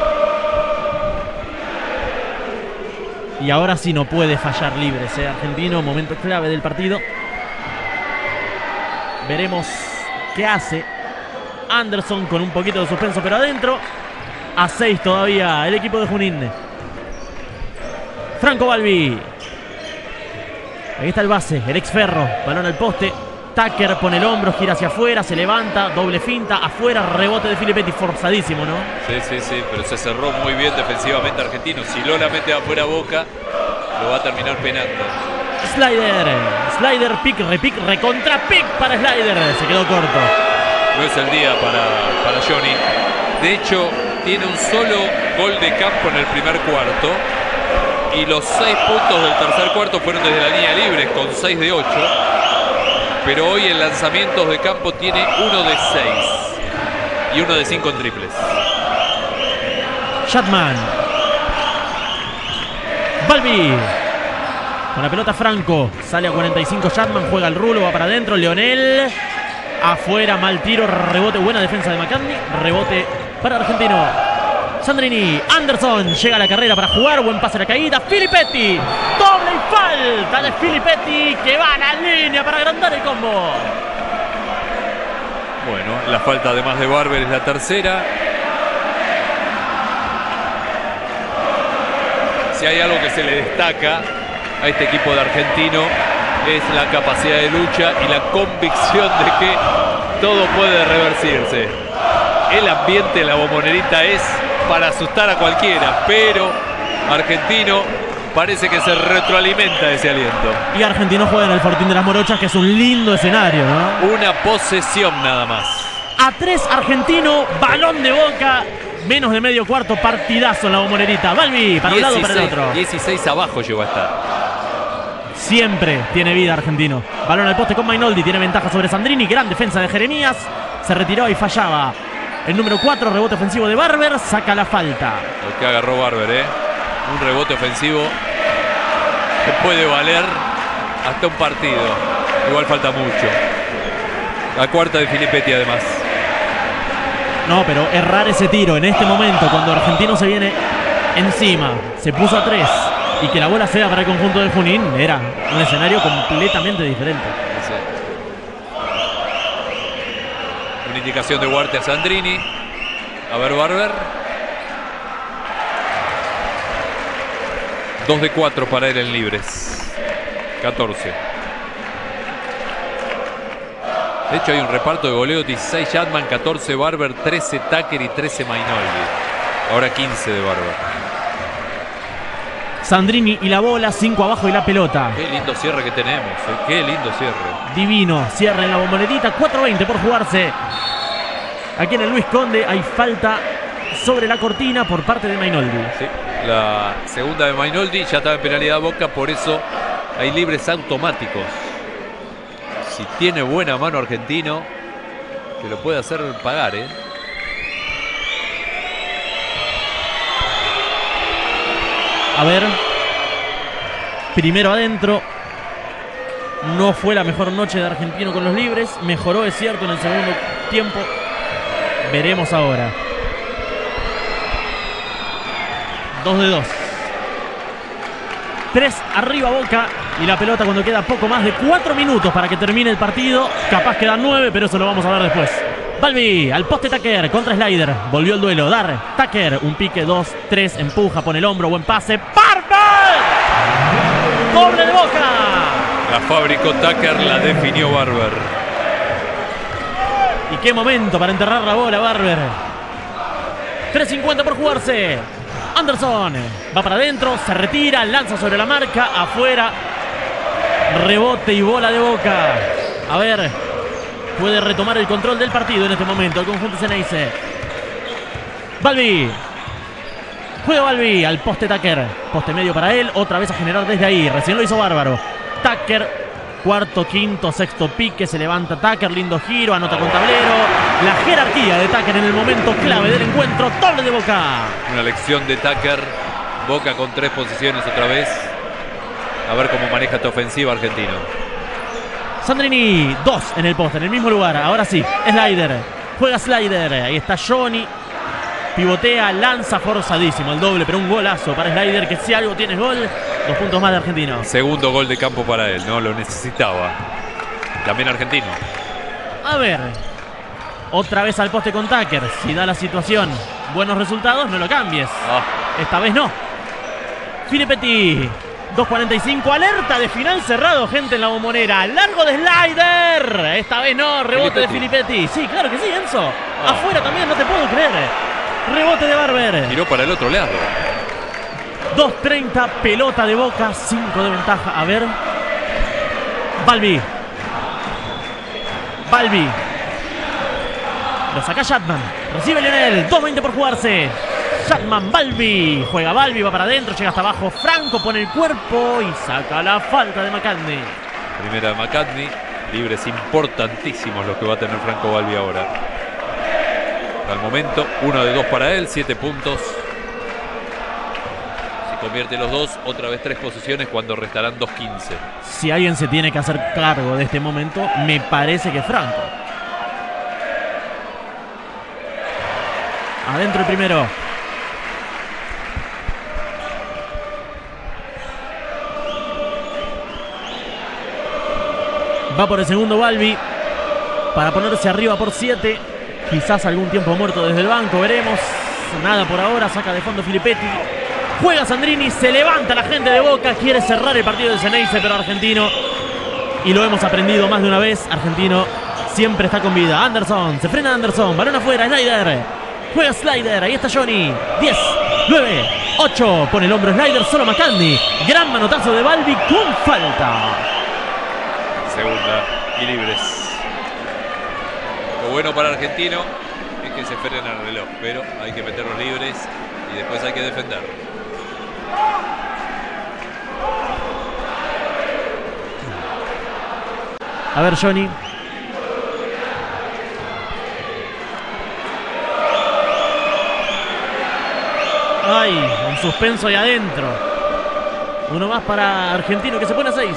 Y ahora sí no puede fallar libre ese argentino. Momento clave del partido. Veremos qué hace Anderson con un poquito de suspenso, pero adentro. A 6 todavía el equipo de Junín. Franco Balbi. Ahí está el base, el ex Ferro. Balón al poste. Tucker pone el hombro, gira hacia afuera, se levanta, doble finta, afuera, rebote de Filippetti, forzadísimo, ¿no? Sí, pero se cerró muy bien defensivamente Argentino. Si Lola mete afuera Boca, lo va a terminar penando. Slider, pick, recontra pick para Slider, se quedó corto. No es el día para Johnny. De hecho, tiene un solo gol de campo en el primer cuarto. Y los 6 puntos del tercer cuarto fueron desde la línea libre, con 6 de 8. Pero hoy en lanzamientos de campo tiene 1 de 6 y 1 de 5 en triples. Shatman. Balbi. Con la pelota Franco. Sale a 45 Shatman, juega el rulo, va para adentro. Leonel. Afuera, mal tiro, rebote, buena defensa de McCartney. Rebote para Argentino. Sandrini, Anderson llega a la carrera para jugar, buen pase a la caída, Filippetti, doble y falta de Filippetti que va a la línea para agrandar el combo. Bueno, la falta además de Barber es la tercera. Si hay algo que se le destaca a este equipo de Argentino es la capacidad de lucha y la convicción de que todo puede revertirse. El ambiente de la Bombonerita es para asustar a cualquiera, pero Argentino parece que se retroalimenta de ese aliento. Y Argentino juega en el Fortín de las Morochas, que es un lindo escenario, ¿no? Una posesión nada más. A 3 Argentino, balón de Boca, menos de medio cuarto, partidazo en la Bombonerita. Balbi, para 16, un lado, para el otro. 16 abajo llegó a estar. Siempre tiene vida Argentino. Balón al poste con Mainoldi, tiene ventaja sobre Sandrini, gran defensa de Jeremías. Se retiró y fallaba. El número 4, rebote ofensivo de Barber, saca la falta. Lo que agarró Barber, un rebote ofensivo que puede valer hasta un partido. Igual falta mucho. La cuarta de Filippetti además. No, pero errar ese tiro en este momento, cuando Argentino se viene encima, se puso a 3 y que la bola sea para el conjunto de Junín, era un escenario completamente diferente. Sí. Una indicación de Huarte a Sandrini. A ver Barber. 2 de 4 para él en libres. 14. De hecho hay un reparto de goleo. 16 Shatman, 14 Barber, 13 Tucker y 13 Mainoldi. Ahora 15 de Barber. Sandrini y la bola, 5 abajo y la pelota. Qué lindo cierre que tenemos, qué lindo cierre. Divino, cierre en la bombonetita, 4:20 por jugarse. Aquí en el Luis Conde hay falta sobre la cortina por parte de Mainoldi. Sí, la segunda de Mainoldi, ya estaba en penalidad Boca, por eso hay libres automáticos. Si tiene buena mano Argentino, que lo puede hacer pagar, ¿eh? A ver, primero adentro. No fue la mejor noche de Argentino con los libres. Mejoró, es cierto, en el segundo tiempo. Veremos ahora. 2-2. 3 arriba Boca. Y la pelota cuando queda poco más de 4 minutos para que termine el partido. Capaz quedan 9, pero eso lo vamos a ver después. Balbi, al poste Tucker, contra Slider. Volvió el duelo, Dar, Tucker, un pique, 2-3, empuja, pone el hombro, buen pase. ¡Barber! ¡Doble de Boca! La fabricó Tucker, la definió Barber. Y qué momento para enterrar la bola, Barber. 3:50 por jugarse. Anderson va para adentro, se retira, lanza sobre la marca, afuera. Rebote y bola de Boca. A ver, puede retomar el control del partido en este momento el conjunto Ceneice. Balbi. Juega Balbi al poste Tucker. Poste medio para él, otra vez a generar desde ahí. Recién lo hizo bárbaro. Tucker, cuarto, quinto, sexto pique, se levanta Tucker, lindo giro, anota con tablero. La jerarquía de Tucker en el momento clave del encuentro, doble de Boca. Una lección de Tucker, Boca con 3 posiciones otra vez. A ver cómo maneja esta ofensiva Argentino. Sandrini, 2 en el poste, en el mismo lugar, ahora sí, Slider, juega Slider, ahí está Johnny. Pivotea, lanza forzadísimo el doble, pero un golazo para Slider, que si algo tiene gol, 2 puntos más de Argentino. Segundo gol de campo para él, ¿no? Lo necesitaba. También Argentino. A ver, otra vez al poste con Tucker. Si da la situación buenos resultados, no lo cambies. Esta vez no. Filippetti, 2:45, alerta de final cerrado, gente en la bombonera. Largo de Slider. Esta vez no, rebote de Filippetti. Sí, claro que sí, Enzo. Afuera también, no te puedo creer. Rebote de Barber. Tiró para el otro lado. 2:30, pelota de Boca, 5 de ventaja. A ver. Balbi. Balbi. Lo saca Shatman. Recibe Lionel. 2:20 por jugarse. Shatman, Balbi. Juega Balbi, va para adentro, llega hasta abajo. Franco pone el cuerpo y saca la falta de McCartney. Primera de McCartney. Libres importantísimos los que va a tener Franco Balbi ahora. Al momento, 1 de 2 para él, 7 puntos. Si convierte los 2, otra vez 3 posiciones cuando restarán 2:15. Si alguien se tiene que hacer cargo de este momento, me parece que Franco. Adentro el primero. Va por el segundo Balbi para ponerse arriba por 7. Quizás algún tiempo muerto desde el banco, veremos. Nada por ahora, saca de fondo Filippetti. Juega Sandrini, se levanta la gente de Boca. Quiere cerrar el partido de Ceneice, pero Argentino, y lo hemos aprendido más de una vez, Argentino siempre está con vida. Anderson, se frena Anderson, balón afuera, Slider. Juega Slider, ahí está Johnny. 10, 9, 8, pone el hombro Slider, solo McCartney. Gran manotazo de Balbi con falta. Segunda y libres. Lo bueno para Argentino es que se frena el reloj, pero hay que meter los libres y después hay que defender. A ver, Johnny. Ay, un suspenso ahí adentro. Uno más para Argentino que se pone a 6.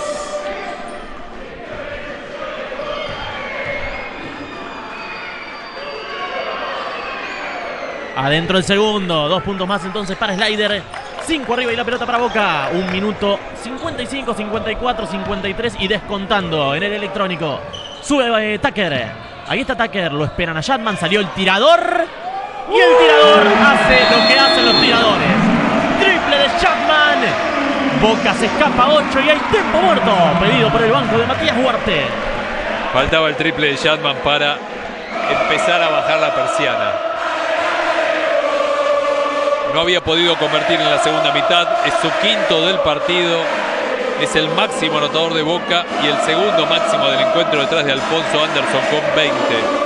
Adentro el segundo. 2 puntos más entonces para Slider. 5 arriba y la pelota para Boca. 1 minuto 55, 54, 53 y descontando en el electrónico. Sube Tucker. Ahí está Tucker. Lo esperan a Shatman. Salió el tirador. Y el tirador hace lo que hacen los tiradores. Triple de Shatman. Boca se escapa a 8 y hay tiempo muerto. Pedido por el banco de Matías Huarte. Faltaba el triple de Shatman para empezar a bajar la persiana. No había podido convertir en la segunda mitad. Es su quinto del partido. Es el máximo anotador de Boca y el segundo máximo del encuentro detrás de Alfonso Anderson con 20.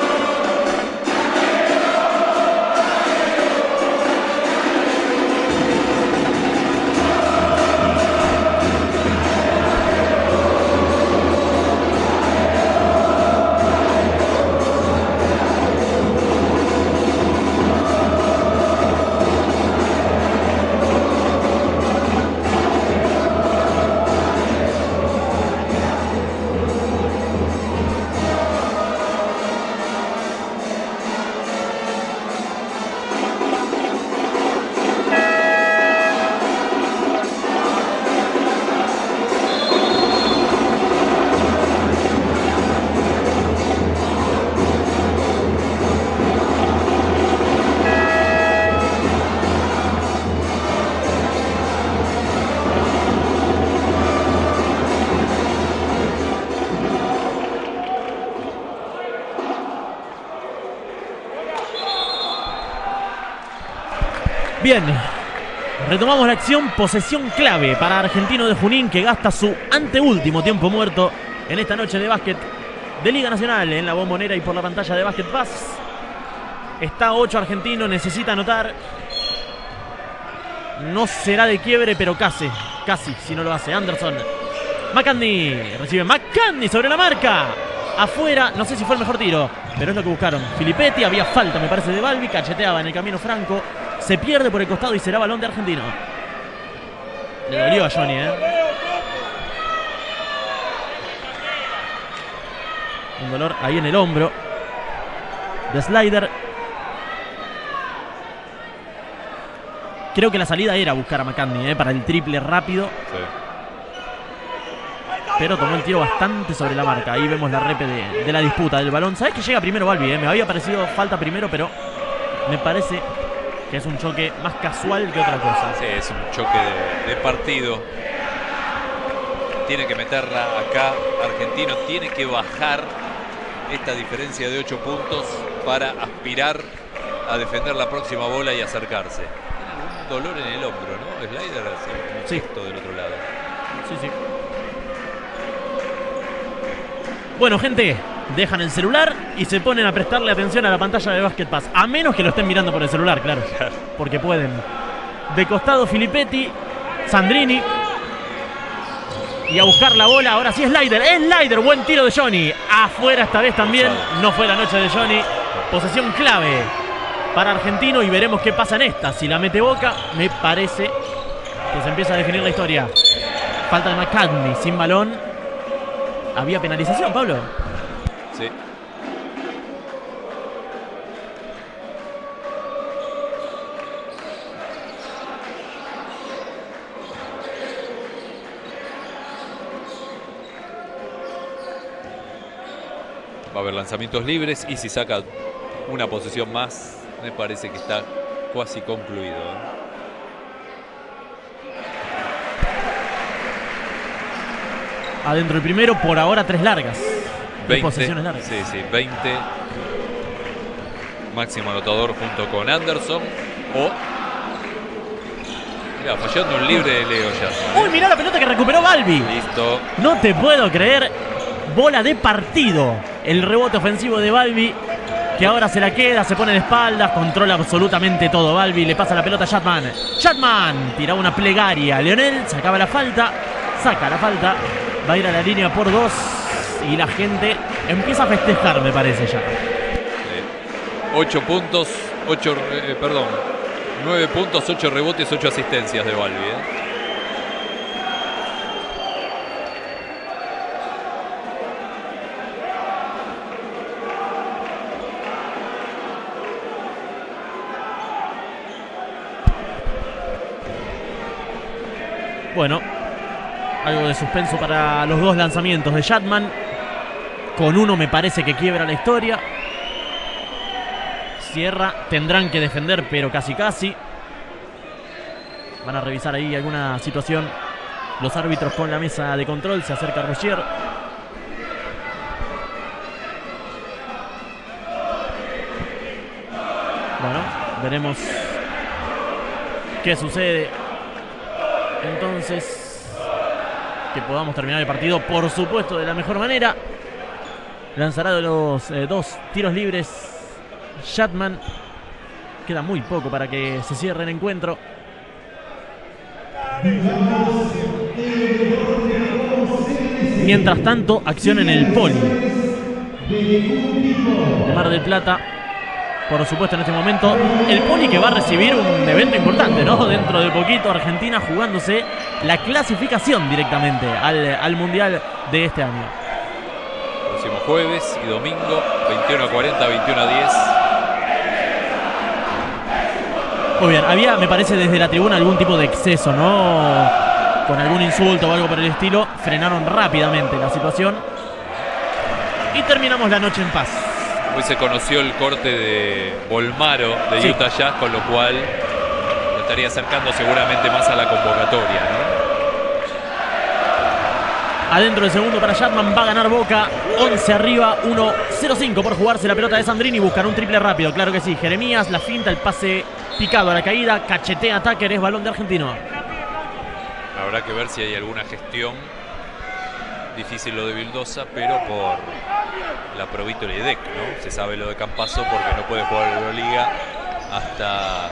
Bien, retomamos la acción, posesión clave para Argentino de Junín, que gasta su anteúltimo tiempo muerto en esta noche de básquet de Liga Nacional en la Bombonera y por la pantalla de Básquet Pass. Está 8 Argentino, necesita anotar. No será de quiebre, pero casi si no lo hace. Anderson, McCartney, recibe McCartney sobre la marca. Afuera, no sé si fue el mejor tiro, pero es lo que buscaron. Filippetti, había falta me parece de Balbi, cacheteaba en el camino franco. Se pierde por el costado y será balón de Argentino. Le dolió a Johnny, un dolor ahí en el hombro. De Slider. Creo que la salida era buscar a McCartney para el triple rápido. Sí. Pero tomó el tiro bastante sobre la marca. Ahí vemos la repe de la disputa del balón. ¿Sabes que llega primero Balbi? Me había parecido falta primero, pero me parece que es un choque más casual que otra cosa. Sí, es un choque de partido. Tiene que meterla acá. Argentino tiene que bajar esta diferencia de 8 puntos para aspirar a defender la próxima bola y acercarse. Tiene algún dolor en el hombro, ¿no? Slider hace un gesto del otro lado. Sí. Bueno, gente, dejan el celular y se ponen a prestarle atención a la pantalla de Básquet Pass. A menos que lo estén mirando por el celular, claro. Porque pueden. De costado Filippetti, Sandrini. Y a buscar la bola. Ahora sí Slider. Slider, buen tiro de Johnny. Afuera esta vez también. No fue la noche de Johnny. Posesión clave para Argentino y veremos qué pasa en esta. Si la mete Boca, me parece que se empieza a definir la historia. Falta de McCartney sin balón. ¿Había penalización, Pablo? Sí. Va a haber lanzamientos libres y si saca una posesión más, me parece que está casi concluido. Adentro el primero, por ahora 3 largas. 20 posesiones largas. Sí, 20. Máximo anotador junto con Anderson. Mirá, fallando un libre de Leo ya. ¡Uy, mirá la pelota que recuperó Balbi! Listo. No te puedo creer. Bola de partido. El rebote ofensivo de Balbi, que ahora se la queda, se pone de espaldas, controla absolutamente todo. Balbi le pasa la pelota a Chatman. Chatman tiraba una plegaria. Leonel sacaba la falta, saca la falta. Va a ir a la línea por 2 y la gente empieza a festejar, me parece ya. 8 puntos, 9 puntos, 8 rebotes, 8 asistencias de Balbi. Bueno, algo de suspenso para los dos lanzamientos de Chatman. Con uno me parece que quiebra la historia. Cierra, tendrán que defender, pero casi. Van a revisar ahí alguna situación los árbitros con la mesa de control. Se acerca Rogier. Bueno, veremos qué sucede. Entonces, que podamos terminar el partido, por supuesto, de la mejor manera. Lanzará de los 2 tiros libres Shatman. Queda muy poco para que se cierre el encuentro. Mientras tanto, acción en el Poli de Mar del Plata. Por supuesto, en este momento, el Poli que va a recibir un evento importante, ¿no? Dentro de poquito, Argentina jugándose la clasificación directamente al Mundial de este año. Próximo jueves y domingo, 21:40, 21:10. Muy bien, había, me parece, desde la tribuna algún tipo de exceso, ¿no? Con algún insulto o algo por el estilo. Frenaron rápidamente la situación. Y terminamos la noche en paz. Hoy se conoció el corte de Bolmaro de Sí. Utah Jazz, con lo cual lo estaría acercando seguramente más a la convocatoria, ¿no? Adentro del segundo para Shatman, va a ganar Boca. 11 arriba, 1-0-5 por jugarse la pelota de Sandrini. Buscan un triple rápido, claro que sí. Jeremías, la finta, el pase picado a la caída. Cachetea a Tucker, es balón de Argentino. Habrá que ver si hay alguna gestión. Difícil lo de Vildosa, pero por la Provítola y DEC, ¿no? Se sabe lo de Campazzo porque no puede jugar Euroliga hasta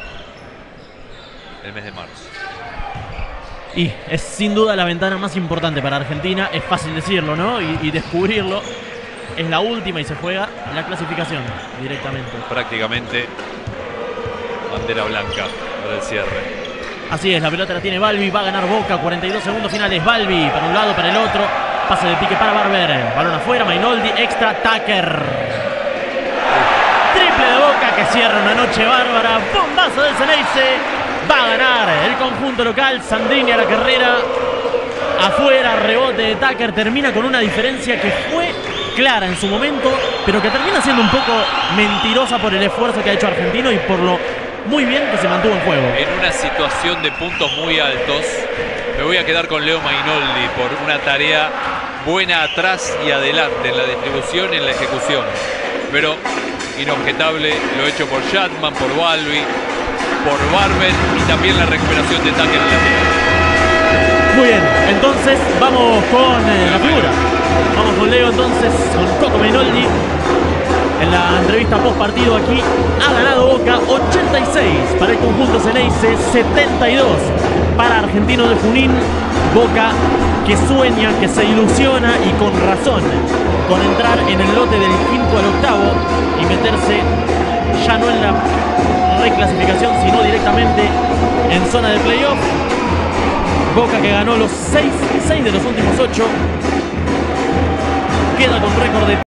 el mes de marzo. Y es sin duda la ventana más importante para Argentina. Es fácil decirlo, ¿no? Y descubrirlo. Es la última y se juega la clasificación directamente. Prácticamente bandera blanca para el cierre. Así es, la pelota la tiene Balbi, va a ganar Boca, 42 segundos finales. Balbi para un lado, para el otro. Pase de pique para Barber. Balón afuera, Mainoldi, extra, Tucker. Triple de Boca que cierra una noche bárbara. Bombazo del Ceneice. Va a ganar el conjunto local. Sandrini a la carrera. Afuera, rebote de Tucker. Termina con una diferencia que fue clara en su momento, pero que termina siendo un poco mentirosa por el esfuerzo que ha hecho Argentino y por lo muy bien que se mantuvo en juego. En una situación de puntos muy altos, me voy a quedar con Leo Mainoldi por una tarea buena atrás y adelante en la distribución y en la ejecución. Pero inobjetable lo hecho por Shatman, por Balbi, por Barber y también la recuperación de Tucker en la final. Muy bien, entonces vamos con la figura. Vamos con Leo entonces, con Coco Mainoldi. En la entrevista post partido aquí, ha ganado Boca 86 para el conjunto Ceneice, 72 para Argentino de Junín. Boca que sueña, que se ilusiona y con razón con entrar en el lote del quinto al octavo y meterse ya no en la reclasificación sino directamente en zona de playoff. Boca que ganó los 6 de los últimos 8, queda con récord de